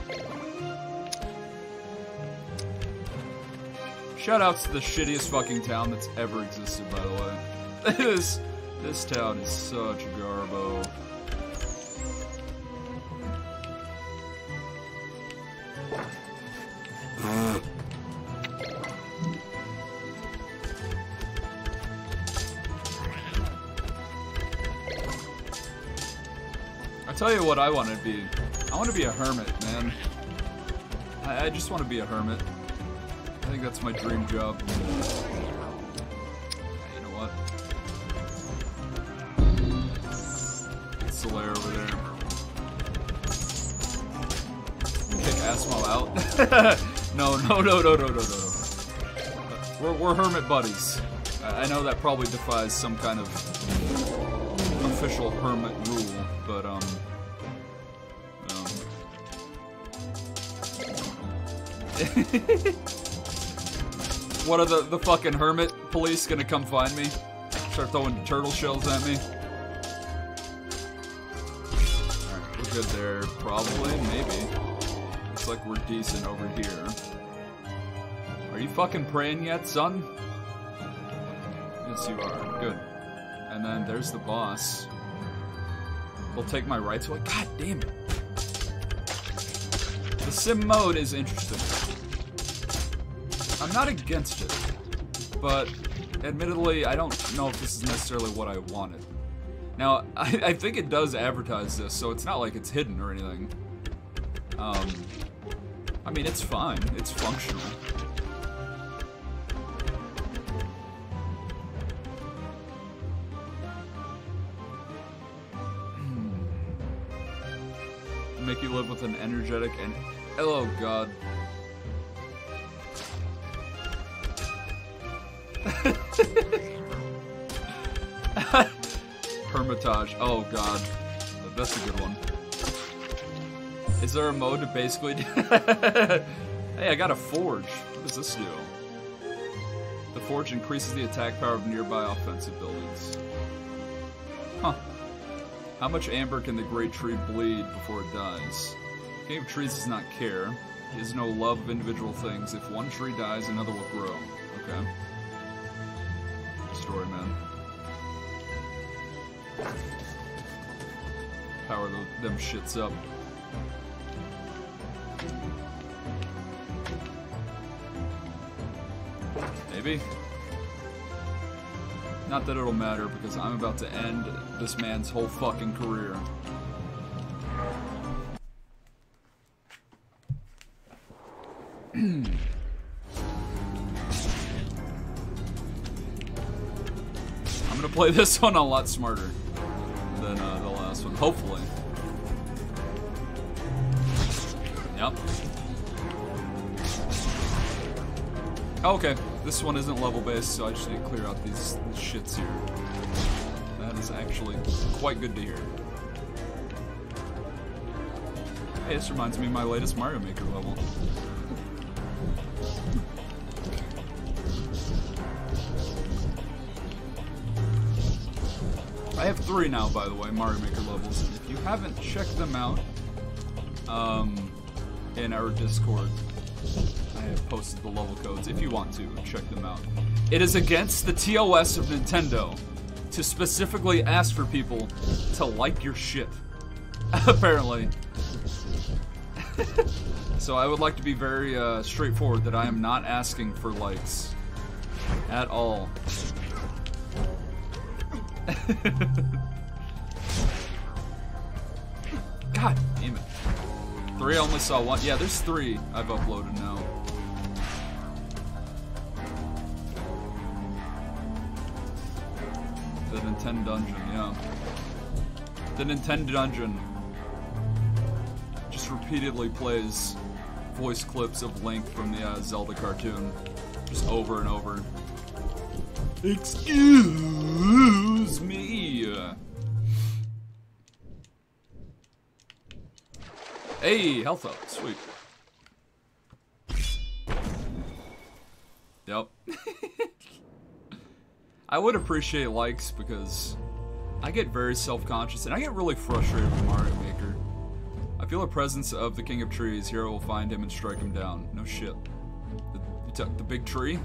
Shoutouts to the shittiest fucking town that's ever existed, by the way. This, this town is such a garbo. I'll tell you what I want to be. I want to be a hermit, man. I, I just want to be a hermit. I think that's my dream job. Yeah, you know what? It's the lair over there. Phasmo out. no, no, no, no, no, no, no. We're, we're hermit buddies. I know that probably defies some kind of official hermit rule, but, um... um what are the, the fucking hermit police gonna come find me? Start throwing turtle shells at me? Alright, we're good there, probably, maybe. Looks like we're decent over here. Are you fucking praying yet, son? Yes, you are. Good. And then there's the boss. We'll take my rights away. God damn it. The sim mode is interesting. I'm not against it, but admittedly, I don't know if this is necessarily what I wanted. Now, I, I think it does advertise this, so it's not like it's hidden or anything. Um, I mean, it's fine. It's functional. Make you live with an energetic and oh god. Hermitage. Oh god. That's a good one. Is there a mode to basically Hey, I got a forge. What does this do? The forge increases the attack power of nearby offensive buildings. Huh. How much amber can the great tree bleed before it dies? King of Trees does not care. He has no love of individual things. If one tree dies, another will grow. Okay. Story, man. Power the, them shits up. Maybe? Not that it'll matter, because I'm about to end this man's whole fucking career. I'm gonna play this one a lot smarter than uh, the last one, hopefully. Yep. Okay, this one isn't level based, so I just need to clear out these, these shits here. That is actually quite good to hear. Hey, this reminds me of my latest Mario Maker level. I have three now, by the way, Mario Maker levels. If you haven't checked them out, um, in our Discord, I have posted the level codes if you want to check them out. It is against the T O S of Nintendo to specifically ask for people to like your shit. Apparently. So I would like to be very uh, straightforward that I am not asking for likes at all. God damn it. Three, I only saw one. Yeah, there's three I've uploaded now. The Nintendo Dungeon, yeah. The Nintendo Dungeon just repeatedly plays voice clips of Link from the uh, Zelda cartoon. Just over and over. Excuse me. Hey, health up. Sweet. Yep. I would appreciate likes because I get very self-conscious and I get really frustrated with Mario Maker. I feel the presence of the King of Trees. Hero will find him and strike him down. No shit. The, the big tree?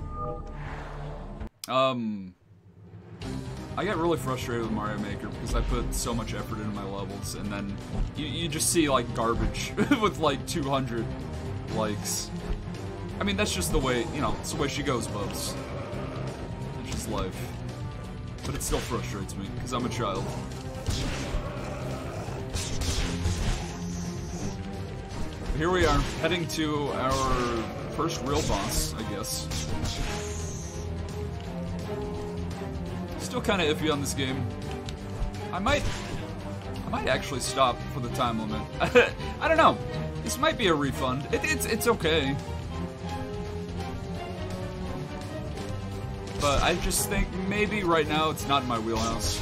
Um... I get really frustrated with Mario Maker because I put so much effort into my levels and then you, you just see like garbage with like two hundred likes. I mean, that's just the way, you know, it's the way she goes, Bubs. It's just life. But it still frustrates me because I'm a child. Here we are, heading to our first real boss, I guess. Still kind of iffy on this game. I might, I might actually stop for the time limit. I don't know. This might be a refund. It, it's it's okay. But I just think maybe right now it's not in my wheelhouse.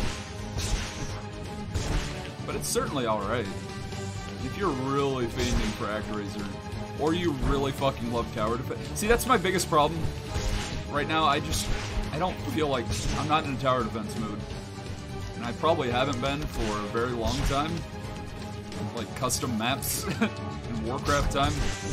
But it's certainly alright. If you're really fiending for ActRaiser, or you really fucking love tower defense. See, that's my biggest problem. Right now, I just, I don't feel like, I'm not in a tower defense mood. And I probably haven't been for a very long time. Like custom maps in Warcraft time.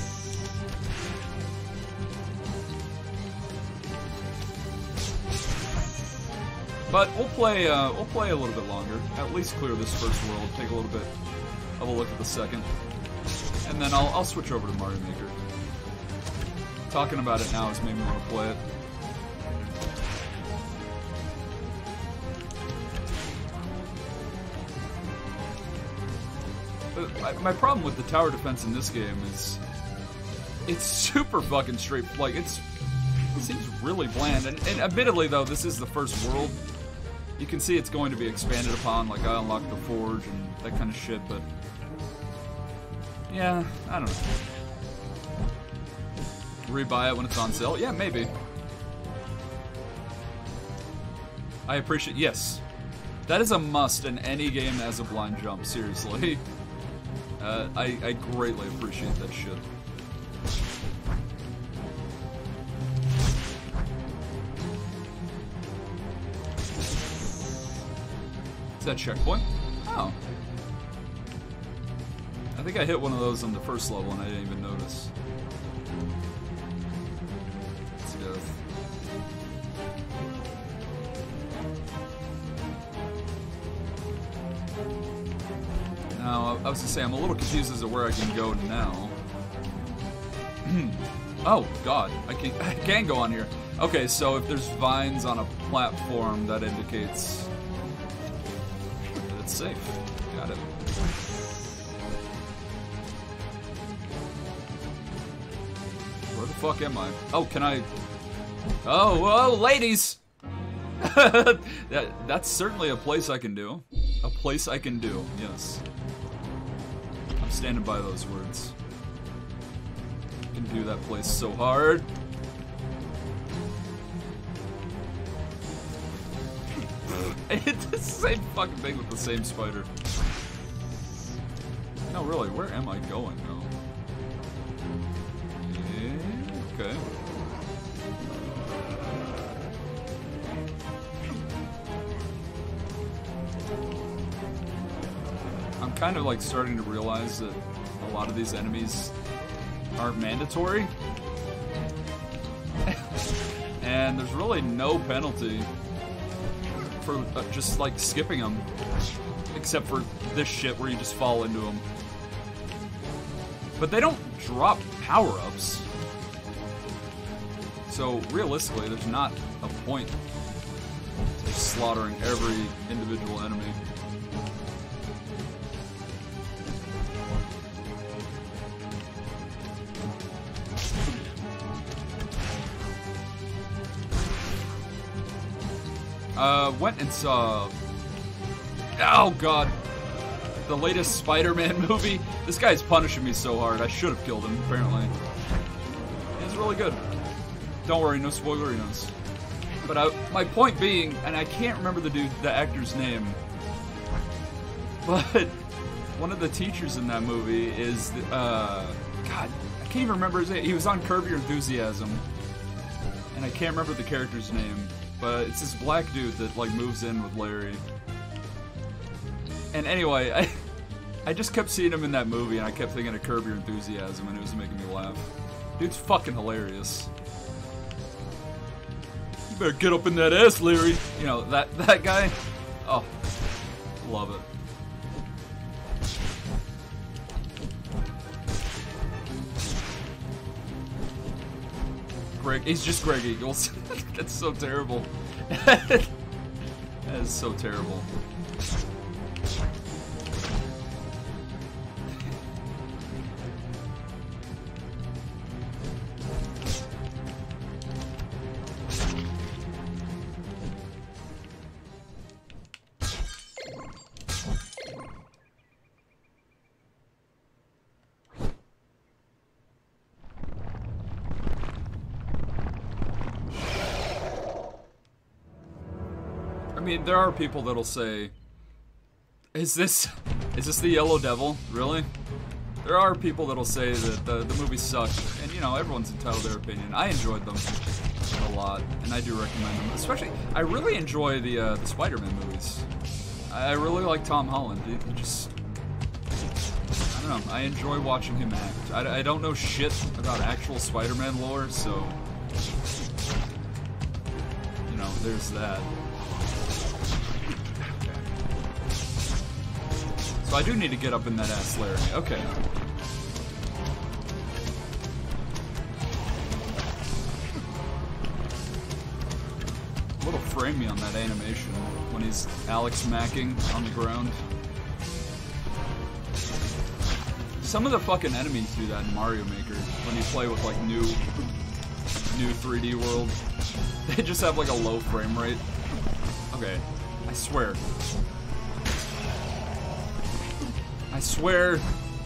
But we'll play, uh, we'll play a little bit longer. At least clear this first world. Take a little bit of a look at the second, and then I'll I'll switch over to Mario Maker. Talking about it now has made me want to play it. But I, my problem with the tower defense in this game is it's super fucking straight. Like it's it seems really bland. And, and admittedly, though, this is the first world. You can see it's going to be expanded upon, like I unlocked the forge and that kind of shit, but yeah, I don't know. Rebuy it when it's on sale? Yeah, maybe. I appreciate, yes. That is a must in any game that has a blind jump, seriously. Uh, I, I greatly appreciate that shit. That checkpoint? Oh. I think I hit one of those on the first level and I didn't even notice. It's death. Now, I was gonna say, I'm a little confused as to where I can go now. Oh, God. I can, I can go on here. Okay, so if there's vines on a platform, that indicates it's safe. Got it. Where the fuck am I? Oh, can I? Oh, whoa, ladies! that, that's certainly a place I can do. A place I can do, yes. I'm standing by those words. I can do that place so hard. It's the same fucking thing with the same spider. No, really, where am I going now? Yeah, okay. I'm kind of like starting to realize that a lot of these enemies aren't mandatory. And there's really no penalty for uh, just like skipping them, except for this shit where you just fall into them. But they don't drop power-ups, so realistically there's not a point to slaughtering every individual enemy. Uh, went and saw... Oh, God. The latest Spider-Man movie. This guy's punishing me so hard. I should have killed him, apparently. It's really good. Don't worry, no spoilerinos. But I, my point being, and I can't remember the dude, the actor's name, but one of the teachers in that movie is, uh, God, I can't even remember his name. He was on Curb Your Enthusiasm, and I can't remember the character's name. But it's this black dude that, like, moves in with Larry. And anyway, I I just kept seeing him in that movie, and I kept thinking of Curb Your Enthusiasm, and it was making me laugh. Dude's fucking hilarious. You better get up in that ass, Larry. You know, that, that guy. Oh, love it. Greg, he's just Greg Eagles. That's so terrible. That is so terrible. mean, there are people that'll say, is this, is this the Yellow Devil? Really? There are people that'll say that the, the movie sucked, and you know, everyone's entitled to their opinion. I enjoyed them a lot, and I do recommend them. Especially, I really enjoy the uh, the Spider-Man movies. I really like Tom Holland. He, he just, I don't know, I enjoy watching him act. I, I don't know shit about actual Spider-Man lore, so, you know, there's that. So I do need to get up in that ass Larry. Okay. A little frame me on that animation when he's Alex Macking on the ground. Some of the fucking enemies do that in Mario Maker when you play with like new, new three D world. They just have like a low frame rate. Okay, I swear. I swear.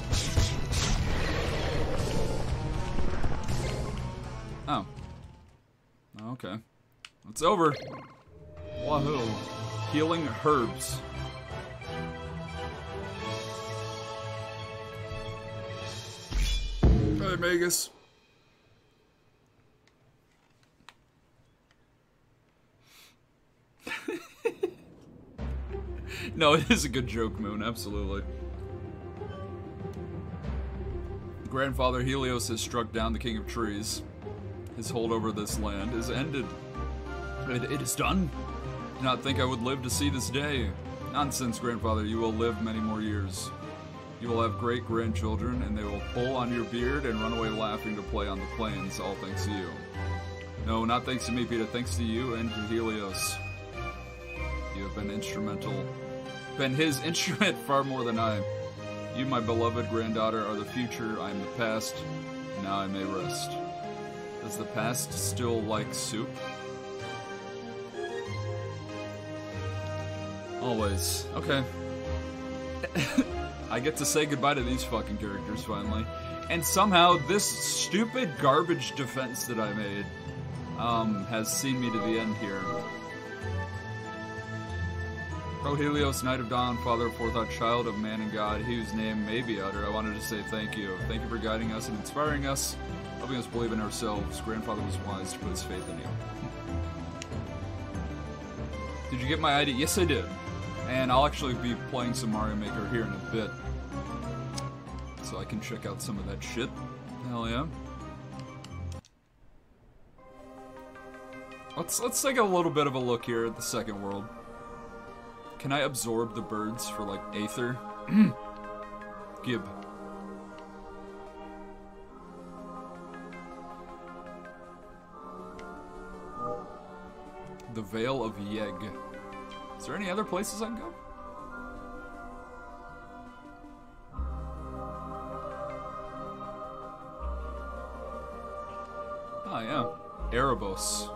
Oh. Okay. It's over. Wahoo. Healing herbs. Hey, Magus. No, it is a good joke, Moon. Absolutely. Grandfather Helios has struck down the King of Trees. His hold over this land is ended. It, it is done. Did not think I would live to see this day. Nonsense, Grandfather. You will live many more years. You will have great grandchildren, and they will pull on your beard and run away laughing to play on the plains, all thanks to you. No, not thanks to me, Peter. Thanks to you and to Helios. You have been instrumental. Been his instrument far more than I. You, my beloved granddaughter, are the future. I am the past. Now I may rest. Does the past still like soup? Always. Okay. I get to say goodbye to these fucking characters finally. And somehow this stupid garbage defense that I made um, has seen me to the end here. O Helios, Knight of Dawn, Father of Forethought, Child of Man and God, he whose name may be uttered, I wanted to say thank you. Thank you for guiding us and inspiring us, helping us believe in ourselves. Grandfather was wise to put his faith in you. Did you get my I D? Yes, I did. And I'll actually be playing some Mario Maker here in a bit. So I can check out some of that shit. Hell yeah. Let's, let's take a little bit of a look here at the second world. Can I absorb the birds for, like, Aether? Gib. The Vale of Yeg. Is there any other places I can go? Oh, yeah. Erebos.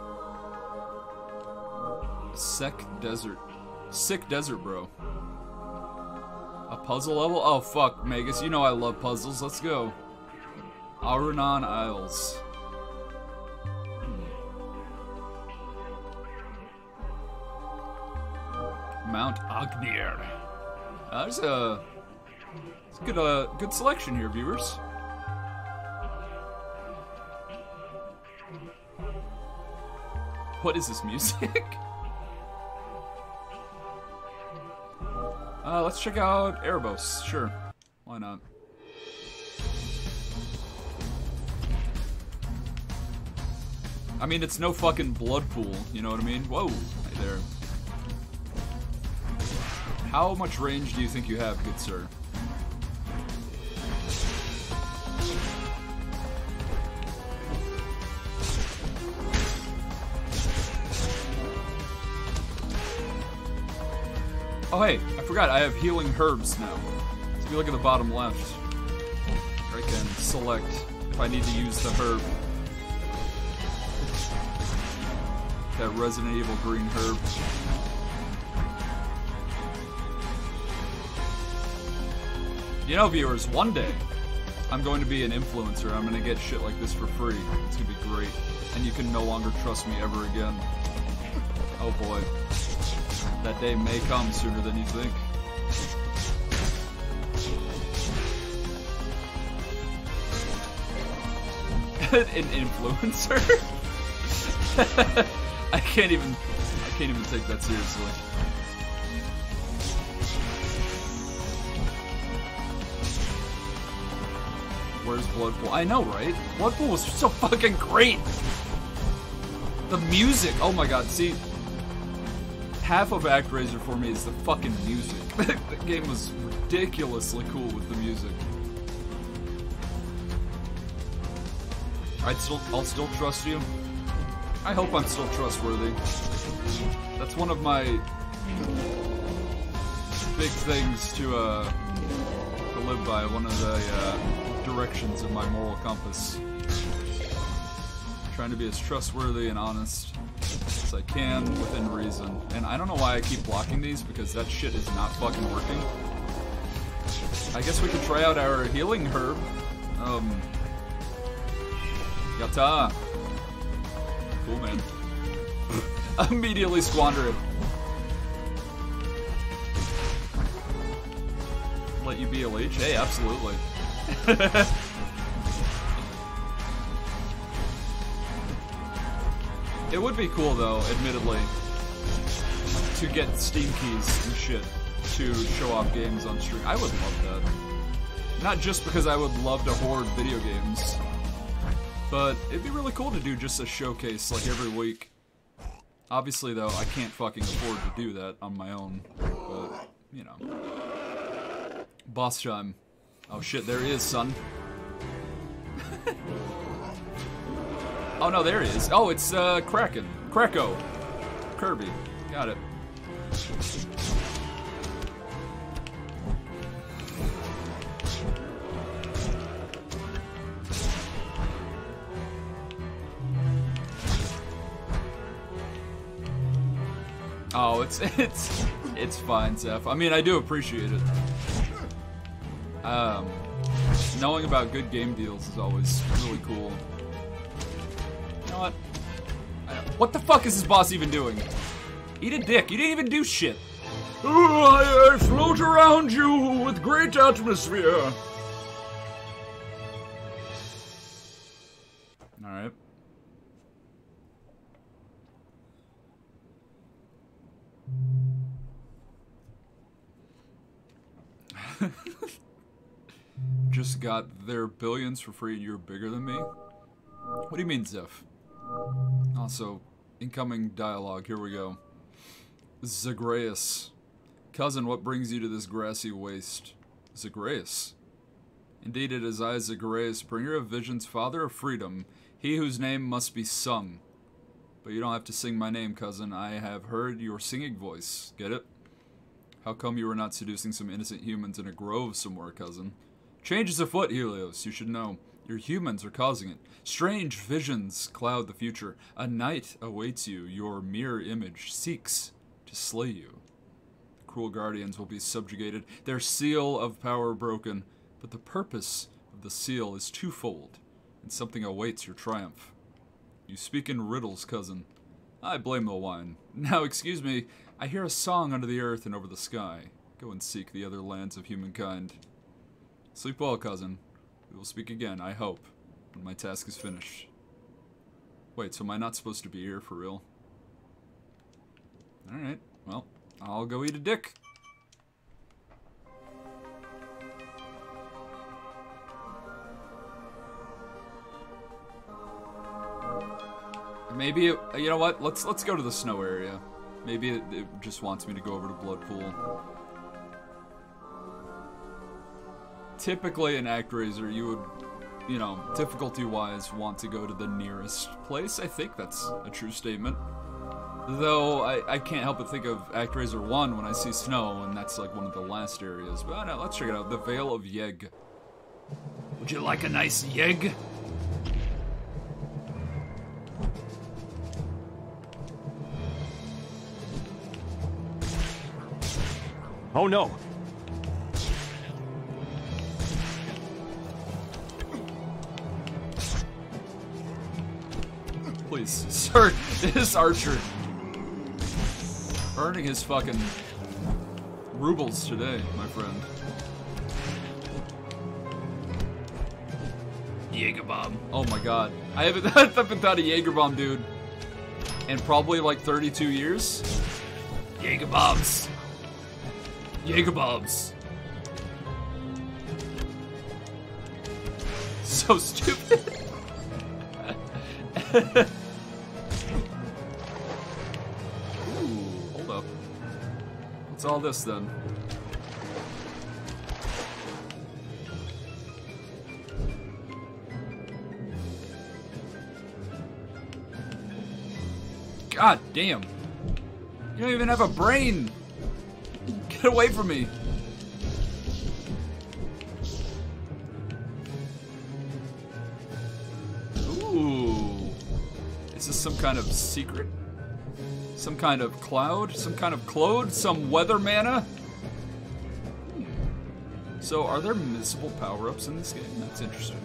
Sec Desert. Sick Desert, bro. A puzzle level? Oh, fuck, Magus. You know I love puzzles. Let's go. Arunan Isles. Hmm. Mount Agnir. Uh, there's a, there's a good, uh, good selection here, viewers. What is this music? Uh, let's check out Erebos. Sure. Why not? I mean, it's no fucking blood pool. You know what I mean? Whoa. Hey there. How much range do you think you have, good sir? Oh hey, I forgot, I have healing herbs now. So if you look at the bottom left, I can select if I need to use the herb. That Resident Evil green herb. You know, viewers, one day, I'm going to be an influencer. I'm going to get shit like this for free. It's going to be great. And you can no longer trust me ever again. Oh boy. that day may come sooner than you think. An influencer? I can't even I can't even take that seriously. Where's Bloodpool? I know, right? Bloodpool was so fucking great! The music! Oh my god, see, half of ActRaiser for me is the fucking music. The game was ridiculously cool with the music. I'd still, I'll still trust you. I hope I'm still trustworthy. That's one of my big things to, uh, to live by. One of the uh, directions of my moral compass. Trying to be as trustworthy and honest as I can within reason. And I don't know why I keep blocking these, because that shit is not fucking working. I guess we could try out our healing herb. Um... Yatta! Cool, man. Immediately squander it. Let you be a leech? Hey, absolutely. It would be cool, though, admittedly, to get Steam keys and shit to show off games on stream. I would love that. Not just because I would love to hoard video games, but it'd be really cool to do just a showcase, like, every week. Obviously, though, I can't fucking afford to do that on my own, but, you know. Boss time. Oh shit, there he is, son. Oh no, there he is. Oh, it's, uh, Kraken. Krako. Kirby. Got it. Oh, it's it's it's fine, Zeph. I mean, I do appreciate it. Um, knowing about good game deals is always really cool. You know what? I, what the fuck is this boss even doing? Eat a dick. You didn't even do shit. Oh, I, I float around you with great atmosphere. All right. Just got their billions for free and you're bigger than me? What do you mean, Zeph? Also, incoming dialogue, here we go. Zagreus. Cousin, what brings you to this grassy waste? Zagreus. Indeed it is I, Zagreus, bringer of visions, father of freedom, he whose name must be sung. But you don't have to sing my name, cousin. I have heard your singing voice. Get it? How come you were not seducing some innocent humans in a grove somewhere, cousin? Change is afoot, Helios. You should know. Your humans are causing it. Strange visions cloud the future. A night awaits you. Your mirror image seeks to slay you. The cruel guardians will be subjugated, their seal of power broken. But the purpose of the seal is twofold, and something awaits your triumph. You speak in riddles, cousin. I blame the wine. Now, excuse me, I hear a song under the earth and over the sky. Go and seek the other lands of humankind. Sleep well, cousin. We will speak again, I hope, when my task is finished. Wait, so am I not supposed to be here for real? Alright, well, I'll go eat a dick. Maybe, it, you know what, let's let's go to the snow area. Maybe it, it just wants me to go over to Bloodpool. Typically in ActRaiser, you would, you know, difficulty-wise, want to go to the nearest place. I think that's a true statement. Though, I, I can't help but think of ActRaiser one when I see snow, and that's like one of the last areas. But no, let's check it out. The Vale of Yegg. Would you like a nice yegg? Oh no! Please, sir, this archer. Or earning his fucking rubles today, my friend. Jaeger bomb. Oh my god. I haven't, I haven't thought a Jaeger bomb, dude, in probably like thirty-two years. Jaeger bombs. Jaeger bombs. So stupid. Ooh, hold up. What's all this then? God damn. You don't even have a brain. Get away from me. Ooh. Is this some kind of secret? Some kind of cloud? Some kind of clode? Some weather mana? So, are there missable power-ups in this game? That's interesting.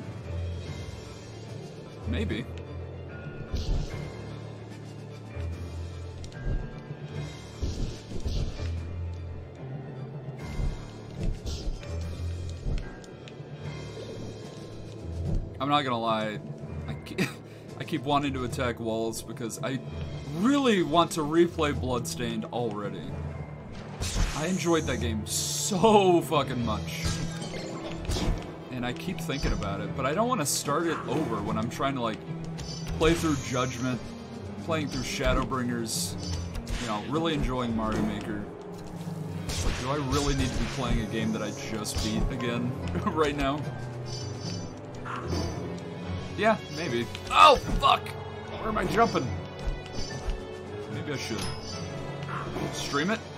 Maybe. I'm not gonna lie, I keep, I keep wanting to attack walls because I really want to replay Bloodstained already. I enjoyed that game so fucking much. And I keep thinking about it, but I don't want to start it over when I'm trying to like play through Judgment, playing through Shadowbringers, you know, really enjoying Mario Maker. Like, do I really need to be playing a game that I just beat again right now? Yeah, maybe. Oh, fuck! Where am I jumping? Maybe I should. Stream it?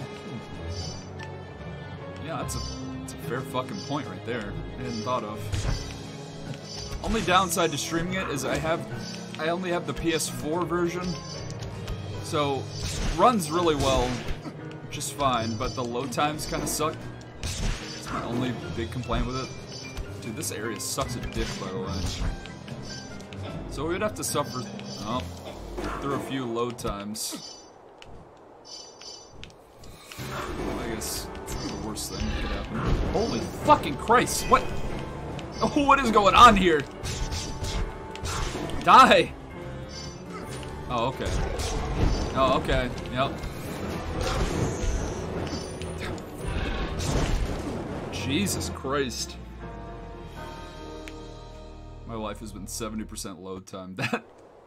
Yeah, that's a, that's a fair fucking point right there. I hadn't thought of. Only downside to streaming it is I have... I only have the P S four version. So, runs really well, just fine, but the load times kind of suck. That's my only big complaint with it. Dude, this area sucks a dick, by the way. So we would have to suffer oh, through a few load times. I guess it's not the worst thing that could happen. Holy fucking Christ! What? Oh, what is going on here? Die! Oh, okay. Oh, okay. Yep. Jesus Christ. My life has been seventy percent load time. That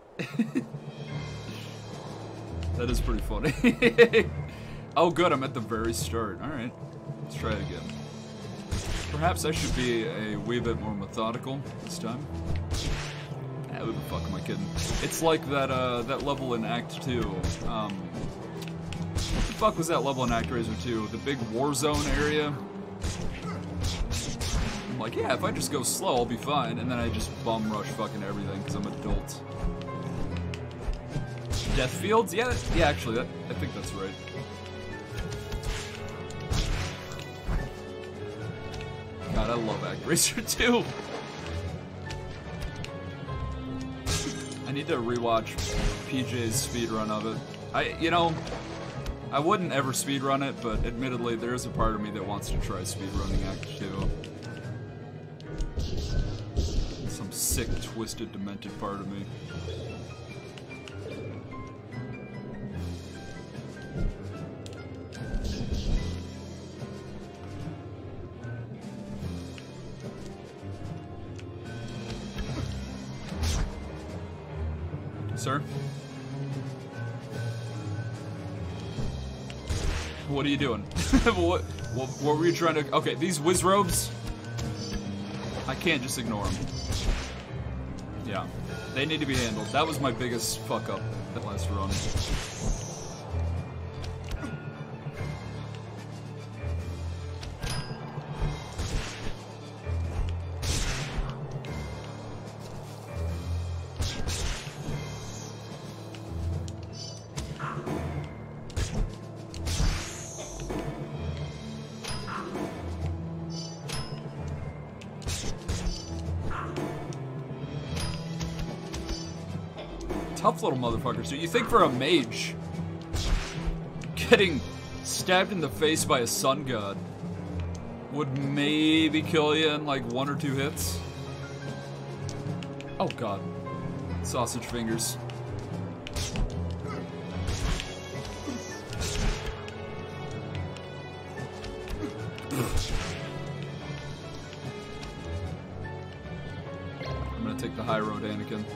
that is pretty funny. Oh good, I'm at the very start. Alright, let's try it again. Perhaps I should be a wee bit more methodical this time. Ah, who the fuck am I kidding? It's like that uh, that level in Act two. Um, what the fuck was that level in ActRaiser two? The big war zone area? I'm like, yeah, if I just go slow, I'll be fine. And then I just bum rush fucking everything because I'm an adult. Death Fields? Yeah, yeah, actually, that, I think that's right. God, I love ActRaiser two. I need to rewatch P J's speedrun of it. I, you know, I wouldn't ever speedrun it, but admittedly, there is a part of me that wants to try speedrunning Act two. Some sick, twisted, demented part of me. Sir? What are you doing? what, what, what were you trying to... Okay, these whiz robes, I can't just ignore them. Yeah, they need to be handled. That was my biggest fuck up that last run. Tough little motherfuckers. So you think for a mage getting stabbed in the face by a sun god would maybe kill you in like one or two hits. Oh god. Sausage fingers. I'm gonna take the high road, Anakin.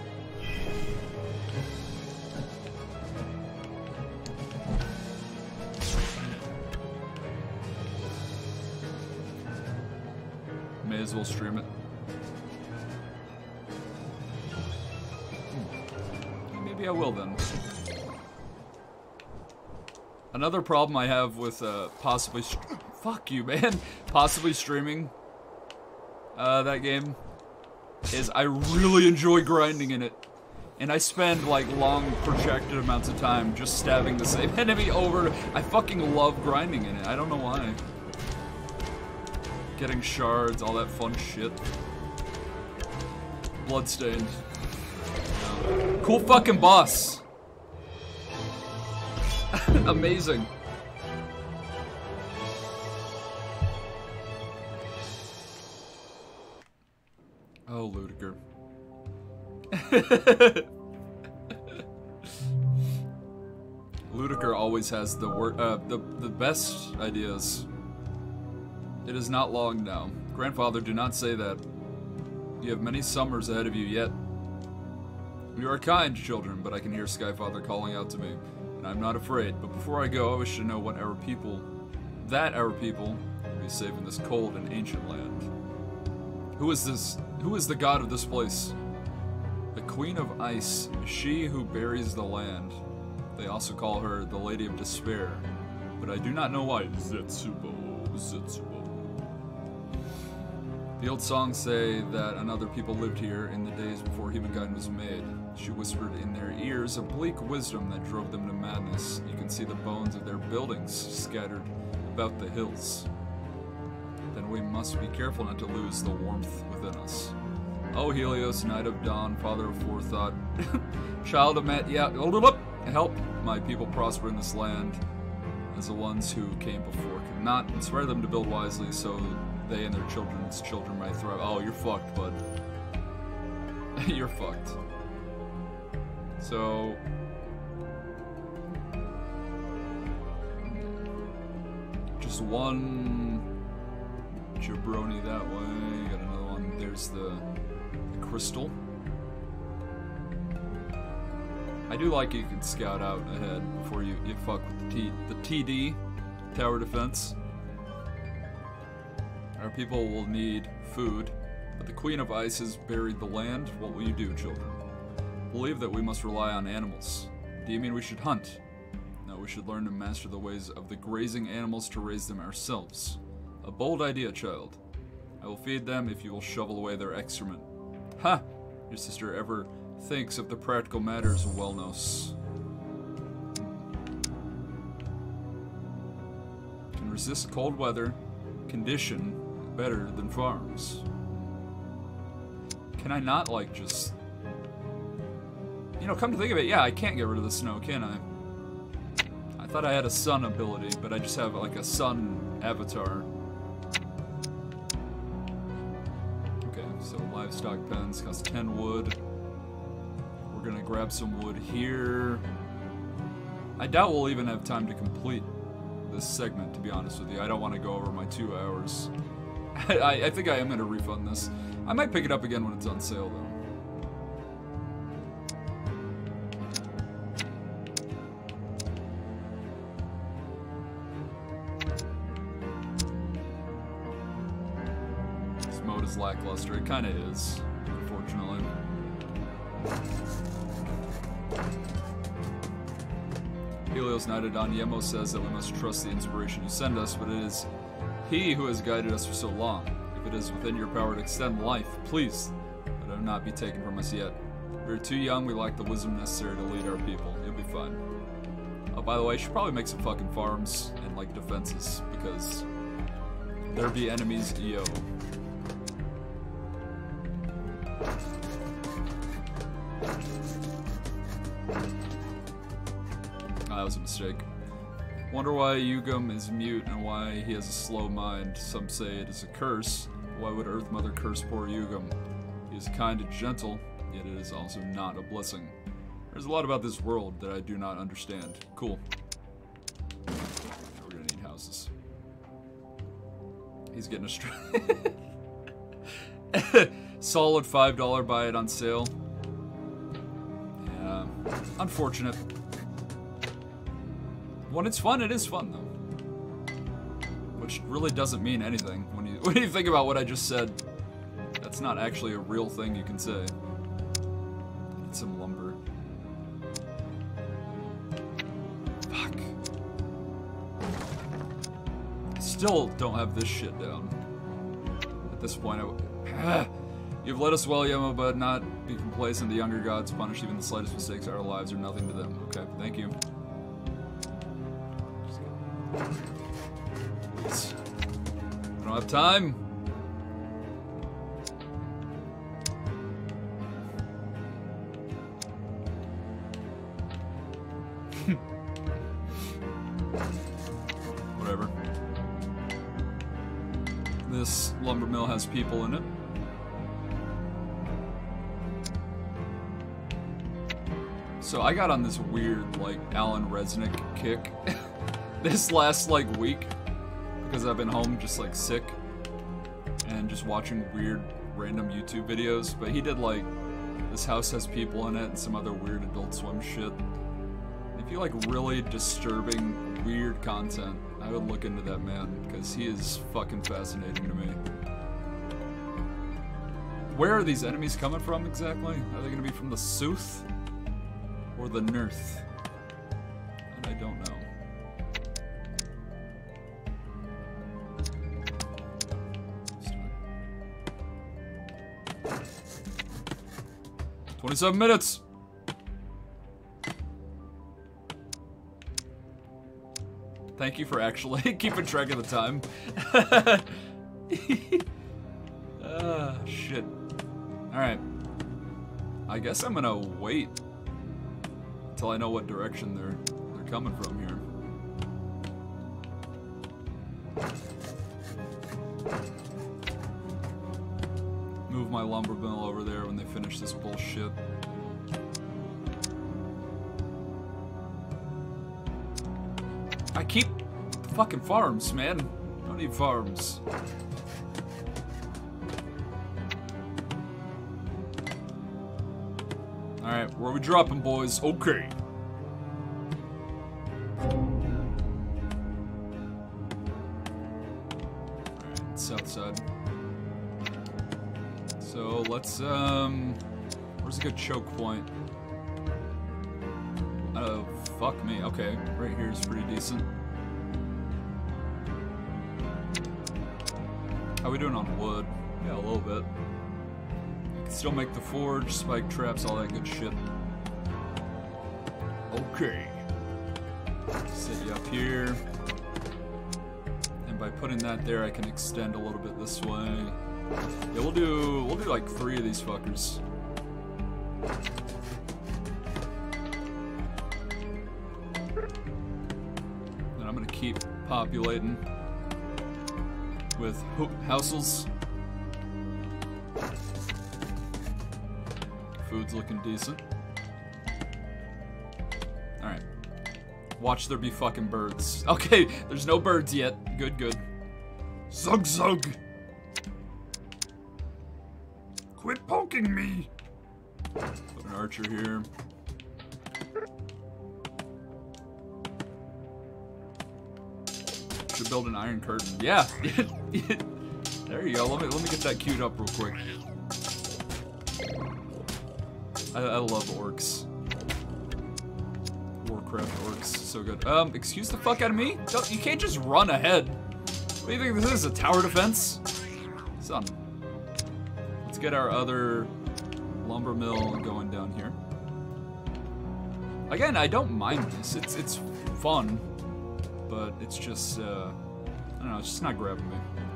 May as well stream it. Hmm. Maybe I will then. Another problem I have with uh, possibly st fuck you, man, possibly streaming uh, that game is I really enjoy grinding in it, and I spend like long projected amounts of time just stabbing the same enemy over. I fucking love grinding in it. I don't know why. Getting shards, all that fun shit. Bloodstained. No. Cool fucking boss. Amazing. Oh, Ludiker. Ludiker always has the wor uh, the the best ideas. It is not long now. Grandfather, do not say that. You have many summers ahead of you yet. You are kind, children, but I can hear Skyfather calling out to me, and I'm not afraid. But before I go, I wish to know what our people, that our people, will be safe in this cold and ancient land. Who is this? Who is the god of this place? The Queen of Ice, she who buries the land. They also call her the Lady of Despair, but I do not know why. Zetsubo, Zetsubo. The old songs say that another people lived here in the days before humankind was made. She whispered in their ears a bleak wisdom that drove them to madness. You can see the bones of their buildings scattered about the hills. Then we must be careful not to lose the warmth within us. Oh, Helios, Knight of Dawn, Father of Forethought, Child of Matt, yeah, help my people prosper in this land, as the ones who came before could not. Inspire them to build wisely so they and their children's children might thrive. Oh, you're fucked, bud. You're fucked. So... just one jabroni that way. You got another one. There's the, the crystal. I do like you can scout out ahead before you, you fuck with the, T, the T D, Tower Defense. Our people will need food, but the Queen of Ice has buried the land. What will you do, children? Believe that we must rely on animals. Do you mean we should hunt? No, we should learn to master the ways of the grazing animals to raise them ourselves. A bold idea, child. I will feed them if you will shovel away their excrement. Ha! Your sister ever thinks of the practical matters of Wellnos. Can resist cold weather, condition better than farms. Can I not, like, just... You know, come to think of it, yeah, I can't get rid of the snow, can I? I thought I had a sun ability, but I just have, like, a sun avatar. Okay, so livestock pens cost ten wood. We're gonna grab some wood here. I doubt we'll even have time to complete this segment, to be honest with you. I don't want to go over my two hours. I, I think I am going to refund this. I might pick it up again when it's on sale, though. This mode is lackluster. It kind of is, unfortunately. Helios Knight of Dawn Yemo says that we must trust the inspiration you send us, but it is He who has guided us for so long. If it is within your power to extend life, please let it not be taken from us yet. We're too young, we lack the wisdom necessary to lead our people. You'll be fine. Oh, by the way, I should probably make some fucking farms and, like, defenses, because there be enemies, yo. Oh, that was a mistake. Wonder why Yugam is mute and why he has a slow mind. Some say it is a curse. Why would Earth Mother curse poor Yugam? He is kind and gentle, yet it is also not a blessing. There's a lot about this world that I do not understand. Cool. We're gonna need houses. He's getting a straight. Solid five dollar buy it on sale. Yeah, unfortunate. When it's fun, it is fun though. Which really doesn't mean anything when you when you think about what I just said. That's not actually a real thing you can say. Need some lumber. Fuck. Still don't have this shit down. At this point, I would. You've led us well, Yemo, but not be complacent. The younger gods punish even the slightest mistakes. Our lives are nothing to them. Okay, thank you. Please. I don't have time. Whatever. This lumber mill has people in it. So I got on this weird, like, Alan Resnick kick this last, like, week because I've been home just, like, sick and just watching weird, random YouTube videos. But he did, like, this house has people in it and some other weird Adult Swim shit. If you like really disturbing, weird content, I would look into that man because he is fucking fascinating to me. Where are these enemies coming from exactly? Are they going to be from the South? Or the North? And I don't know. twenty-seven minutes! Thank you for actually keeping track of the time. Ah, shit. Alright. I guess I'm gonna wait until I know what direction they're they're coming from here. Move my lumber mill over there when they finish this bullshit. I keep the fucking farms, man. Don't need farms. Alright, where are we dropping, boys? Okay. Alright, south side. So let's, um... where's a good choke point? Oh, fuck me. Okay, right here is pretty decent. How we doing on wood? Yeah, a little bit. I can still make the forge, spike traps, all that good shit. Okay. Set you up here. And by putting that there, I can extend a little bit this way. Yeah, we'll do, we'll do like three of these fuckers. And I'm gonna keep populating with houses. Food's looking decent. Alright. Watch there be fucking birds. Okay, there's no birds yet. Good, good. Zug zug. Quit poking me. Put an archer here. Should build an iron curtain. Yeah. There you go. Let me let me get that queued up real quick. I, I love orcs. Warcraft orcs, so good. Um, excuse the fuck out of me? Don't, you can't just run ahead. What do you think this is? A tower defense? Son. Let's get our other lumber mill going down here. Again, I don't mind this. It's it's fun. But it's just, uh, I don't know, it's just not grabbing me.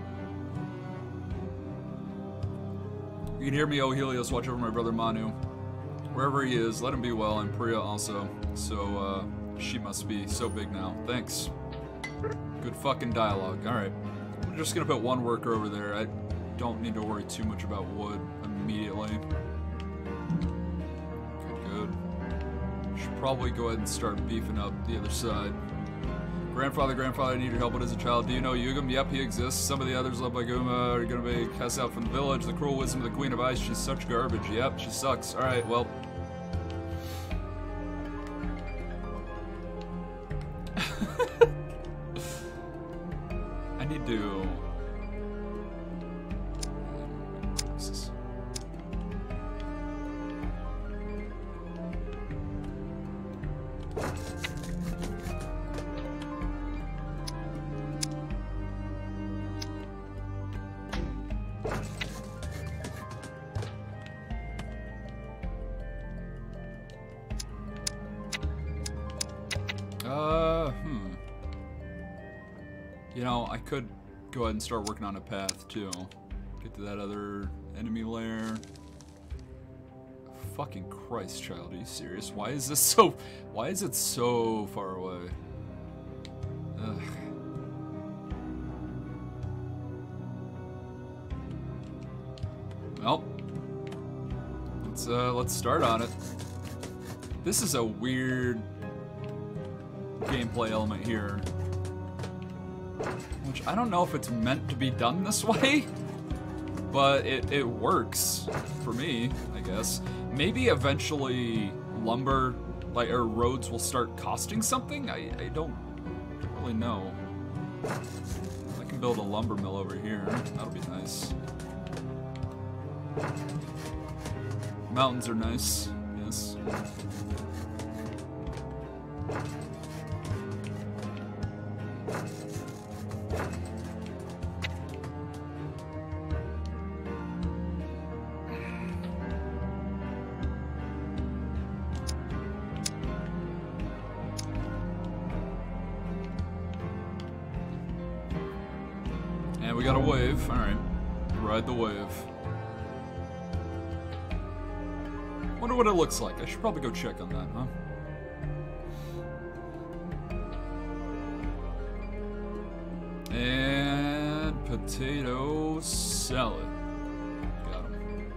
You can hear me, oh Helios, watch over my brother Manu. Wherever he is, let him be well, and Priya also. So, uh, she must be so big now. Thanks. Good fucking dialogue. Alright. I'm just gonna put one worker over there. I don't need to worry too much about wood immediately. Good, good. Should probably go ahead and start beefing up the other side. Grandfather, grandfather, I need your help. What is a child? Do you know Yugam? Yep, he exists. Some of the others loved by Guma are gonna be cast out from the village. The cruel wisdom of the Queen of Ice. She's such garbage. Yep, she sucks. Alright, well. I need to... Uh, hmm. You know, I could go ahead and start working on a path, too. Get to that other enemy lair. Fucking Christ, child, are you serious? Why is this so... Why is it so far away? Ugh. Well, let's, uh, let's start on it. This is a weird gameplay element here, which I don't know if it's meant to be done this way, but it, it works for me, I guess. Maybe eventually lumber, like, or roads will start costing something? I, I don't really know. I can build a lumber mill over here. That'll be nice. Mountains are nice, yes. And we got a wave. Alright. Ride the wave. Wonder what it looks like. I should probably go check on that, huh? And potato salad. Got him.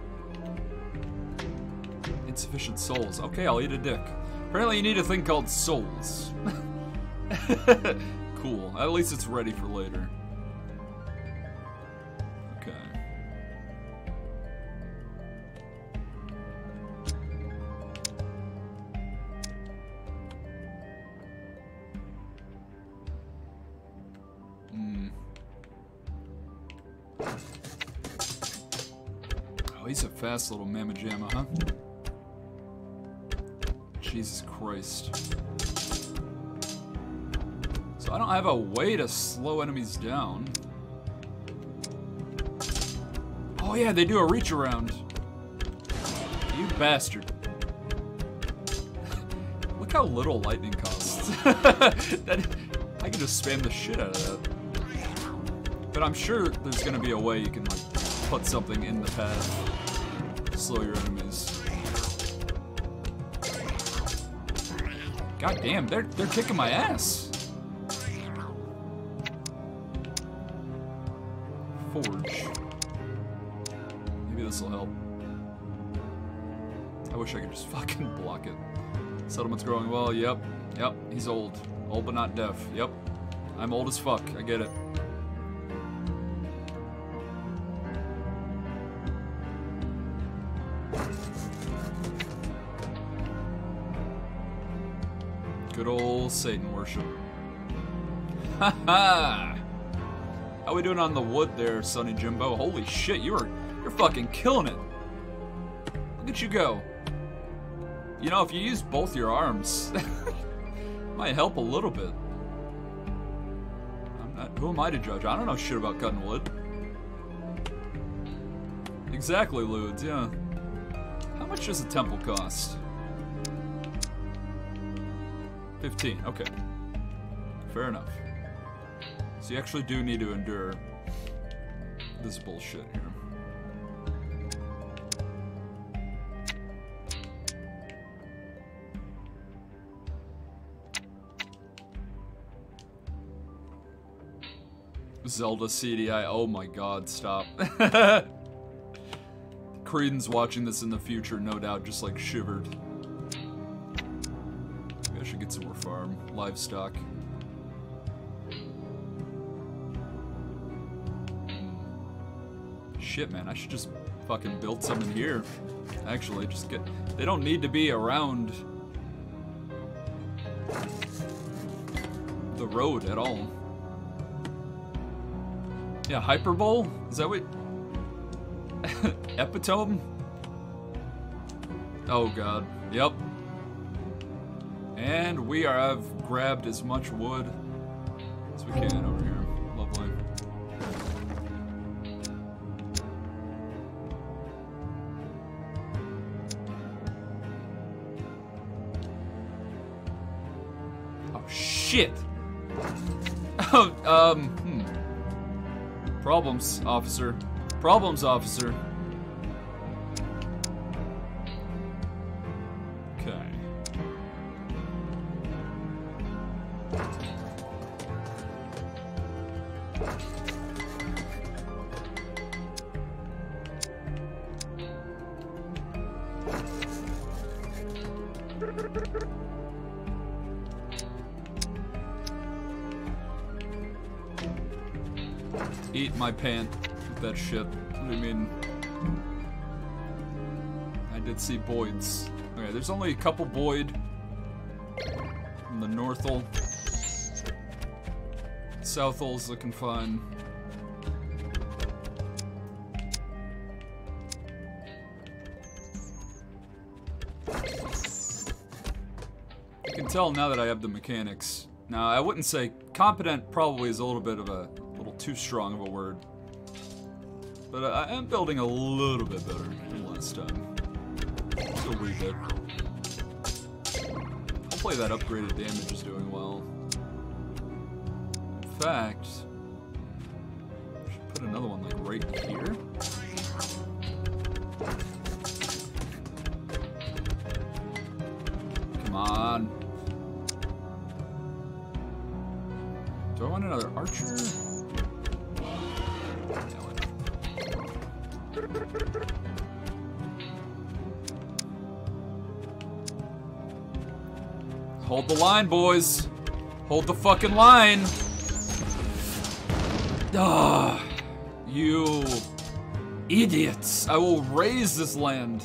Insufficient souls. Okay, I'll eat a dick. Apparently you need a thing called souls. Cool. At least it's ready for later. Okay. Hmm. Oh, he's a fast little mamma jamma, huh? Jesus Christ. So I don't have a way to slow enemies down. Oh yeah, they do a reach around. You bastard. Look how little lightning costs. that, I can just spam the shit out of that. But I'm sure there's gonna be a way you can like put something in the path to slow your enemies. God damn, they're they're kicking my ass. Forge. Maybe this will help. I wish I could just fucking block it. Settlement's growing well. Yep. Yep. He's old. Old but not deaf. Yep. I'm old as fuck. I get it. Good old Satan worship. Ha ha! How we doing on the wood there, Sonny Jimbo? Holy shit, you are you're fucking killing it. Look at you go. You know, if you use both your arms, might help a little bit. I'm not, who am I to judge? I don't know shit about cutting wood. Exactly, Ludes, yeah. How much does a temple cost? fifteen, okay. Fair enough. So you actually do need to endure this bullshit here. Zelda C D I. Oh my god, stop. Creedon's watching this in the future, no doubt, just like shivered. Maybe I should get some more farm livestock. Shit, man, I should just fucking build some in here. Actually, just get... They don't need to be around the road at all. Yeah, Hyperbole? Is that what... Epitome? Oh god. Yep. And we are, have grabbed as much wood as we can over here. Lovely. Oh shit! Oh, um, hmm. Problems, officer. Problems, officer. Okay. Eat my pant with that shit. What do you mean? I did see Boyds. Okay, there's only a couple Boyd from the Northel. Southel's looking fine. You can tell now that I have the mechanics. Now, I wouldn't say competent probably is a little bit of a little too strong of a word. But I am building a little bit better than last time. Just a wee bit. Hopefully that upgraded damage is doing well. In fact, I should put another one like right here. Come on. Do I want another archer? Hold the line, boys. Hold the fucking line. Ah, you idiots. I will raise this land.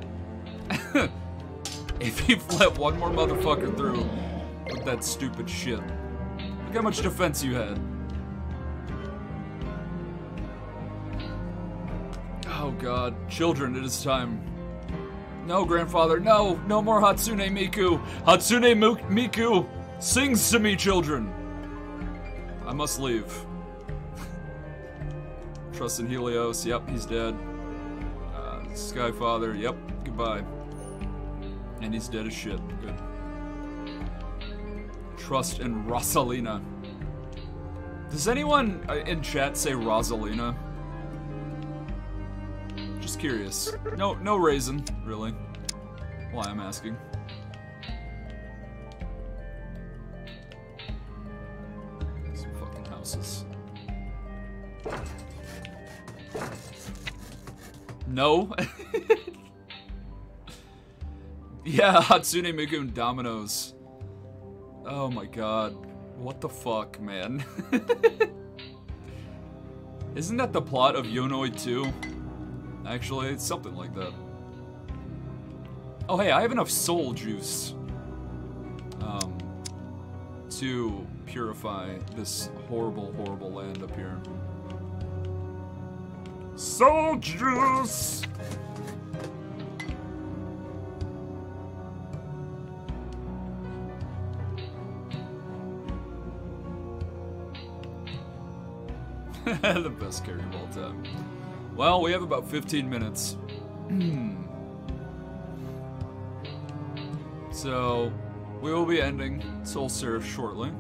If you've let one more motherfucker through with that stupid shit. Look how much defense you had. Oh god. Children, it is time. No, grandfather, no! No more Hatsune Miku! Hatsune Mu Miku sings to me, children! I must leave. Trust in Helios, yep, he's dead. Uh, Skyfather, yep, goodbye. And he's dead as shit, good. Trust in Rosalina. Does anyone in chat say Rosalina? Just curious. No, no reason, really. Why I'm asking. Some fucking houses. No. Yeah, Hatsune Miku and Dominoes. Oh my god. What the fuck, man? Isn't that the plot of Yonoid two? Actually, it's something like that. Oh hey, I have enough soul juice um, to purify this horrible, horrible land up here. Soul juice! The best character of all time. Well, we have about fifteen minutes. So, we will be ending Soul Seraph shortly.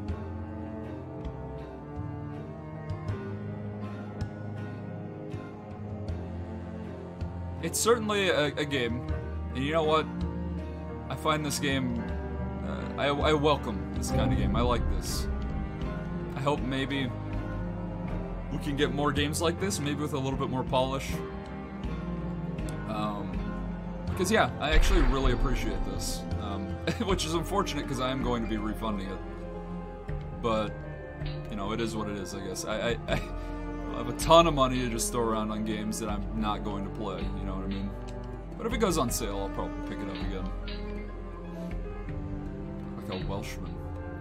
It's certainly a, a game, and you know what? I find this game, uh, I, I welcome this kind of game. I like this. I hope maybe we can get more games like this, maybe with a little bit more polish. Um, because yeah, I actually really appreciate this, um, which is unfortunate because I am going to be refunding it. But you know, it is what it is, I guess. I, I, I have a ton of money to just throw around on games that I'm not going to play. You know what I mean? But if it goes on sale, I'll probably pick it up again. Like a Welshman.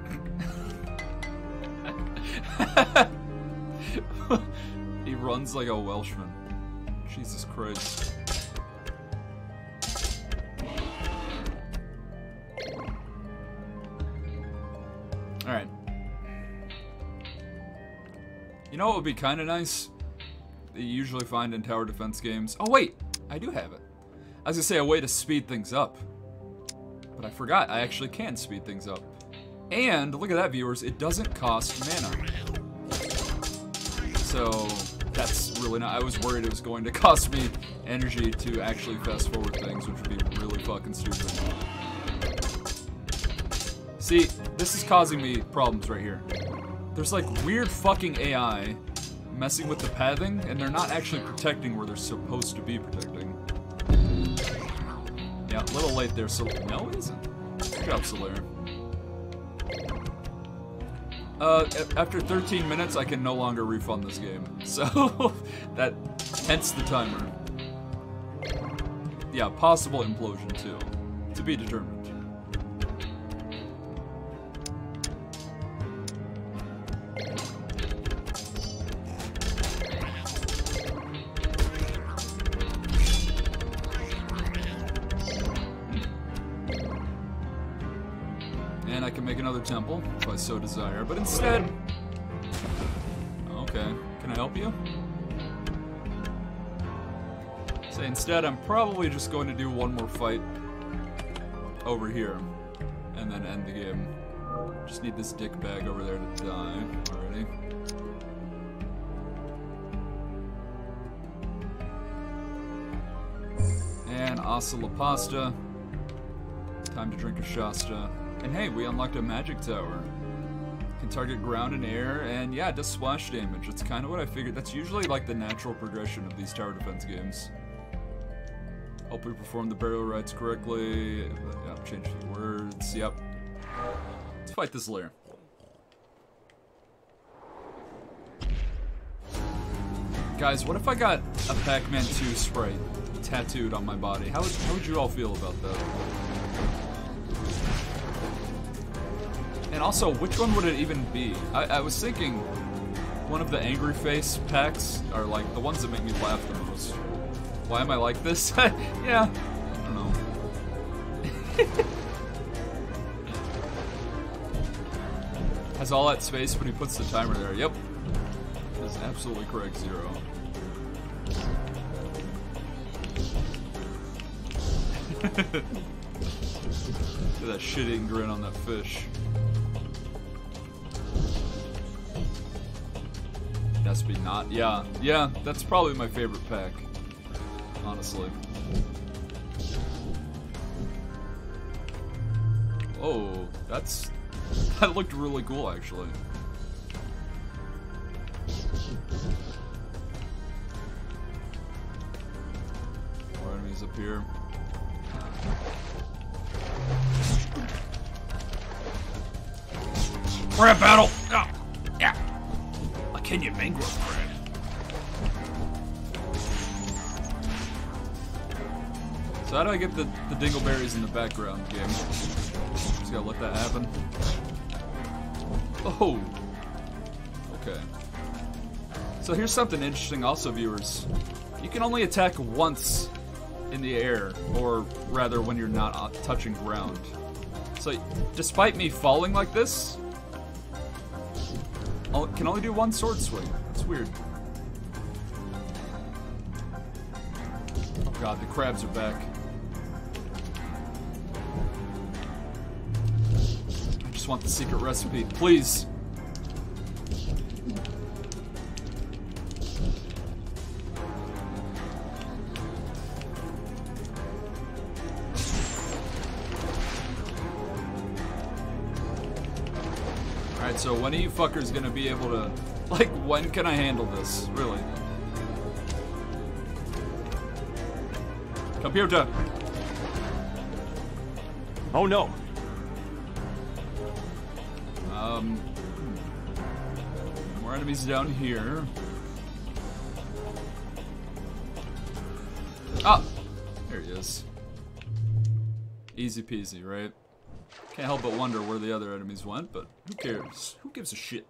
He runs like a Welshman. Jesus Christ. Alright. You know what would be kind of nice? That you usually find in tower defense games. Oh wait, I do have it. I was gonna say a way to speed things up. But I forgot, I actually can speed things up. And, look at that, viewers, it doesn't cost mana. So, that's really not... I was worried it was going to cost me energy to actually fast forward things, which would be really fucking stupid. See, this is causing me problems right here. There's like weird fucking A I messing with the pathing, and they're not actually protecting where they're supposed to be protecting. Yeah, a little late there, so... No, it isn't. Good job, Solaire. Uh, after thirteen minutes, I can no longer refund this game. So, that... hence the timer. Yeah, possible implosion, too. To be determined. And I can make another temple, if I so desire, but instead... Okay, can I help you? So instead, I'm probably just going to do one more fight over here, and then end the game. Just need this dick bag over there to die already. And Asa La Pasta. Time to drink a Shasta. And hey, we unlocked a magic tower. Can target ground and air, and yeah, it does splash damage. That's kind of what I figured. That's usually like the natural progression of these tower defense games. Hope we perform the burial rites correctly. Yep, change the words. Yep. Let's fight this lair. Guys, what if I got a Pac-Man two sprite tattooed on my body? How would, how would you all feel about that? And also, which one would it even be? I, I was thinking one of the angry face packs are like the ones that make me laugh the most. Why am I like this? Yeah, I don't know. Has all that space when he puts the timer there. Yep. That's absolutely correct, Zero. Look at that shit-eating grin on that fish. S B not. Yeah, yeah, that's probably my favorite pack. Honestly. Oh, that's... that looked really cool, actually. More enemies up here. Crab battle! Oh, yeah! A Kenyan mangrove crab. So how do I get the, the dingleberries in the background game? Just gotta let that happen. Oh! Okay. So here's something interesting also, viewers. You can only attack once in the air, or rather when you're not touching ground. So despite me falling like this, I can only do one sword swing. It's weird. Oh god, the crabs are back. I just want the secret recipe, please. Alright, so when are you fuckers gonna be able to Like, when can I handle this? Really? Computer! Oh no! Um... More enemies down here. Ah! There he is. Easy peasy, right? Can't help but wonder where the other enemies went, but who cares? Who gives a shit?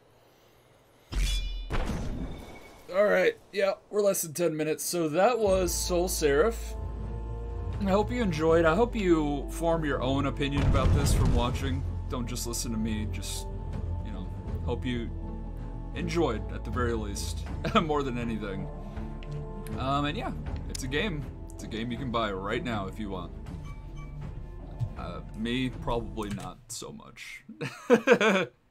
Alright, yeah, we're less than ten minutes, so that was Soul Seraph. I hope you enjoyed. I hope you form your own opinion about this from watching. Don't just listen to me, just, you know, hope you enjoyed at the very least, more than anything. Um, and yeah, it's a game. It's a game you can buy right now if you want. Uh, me, probably not so much.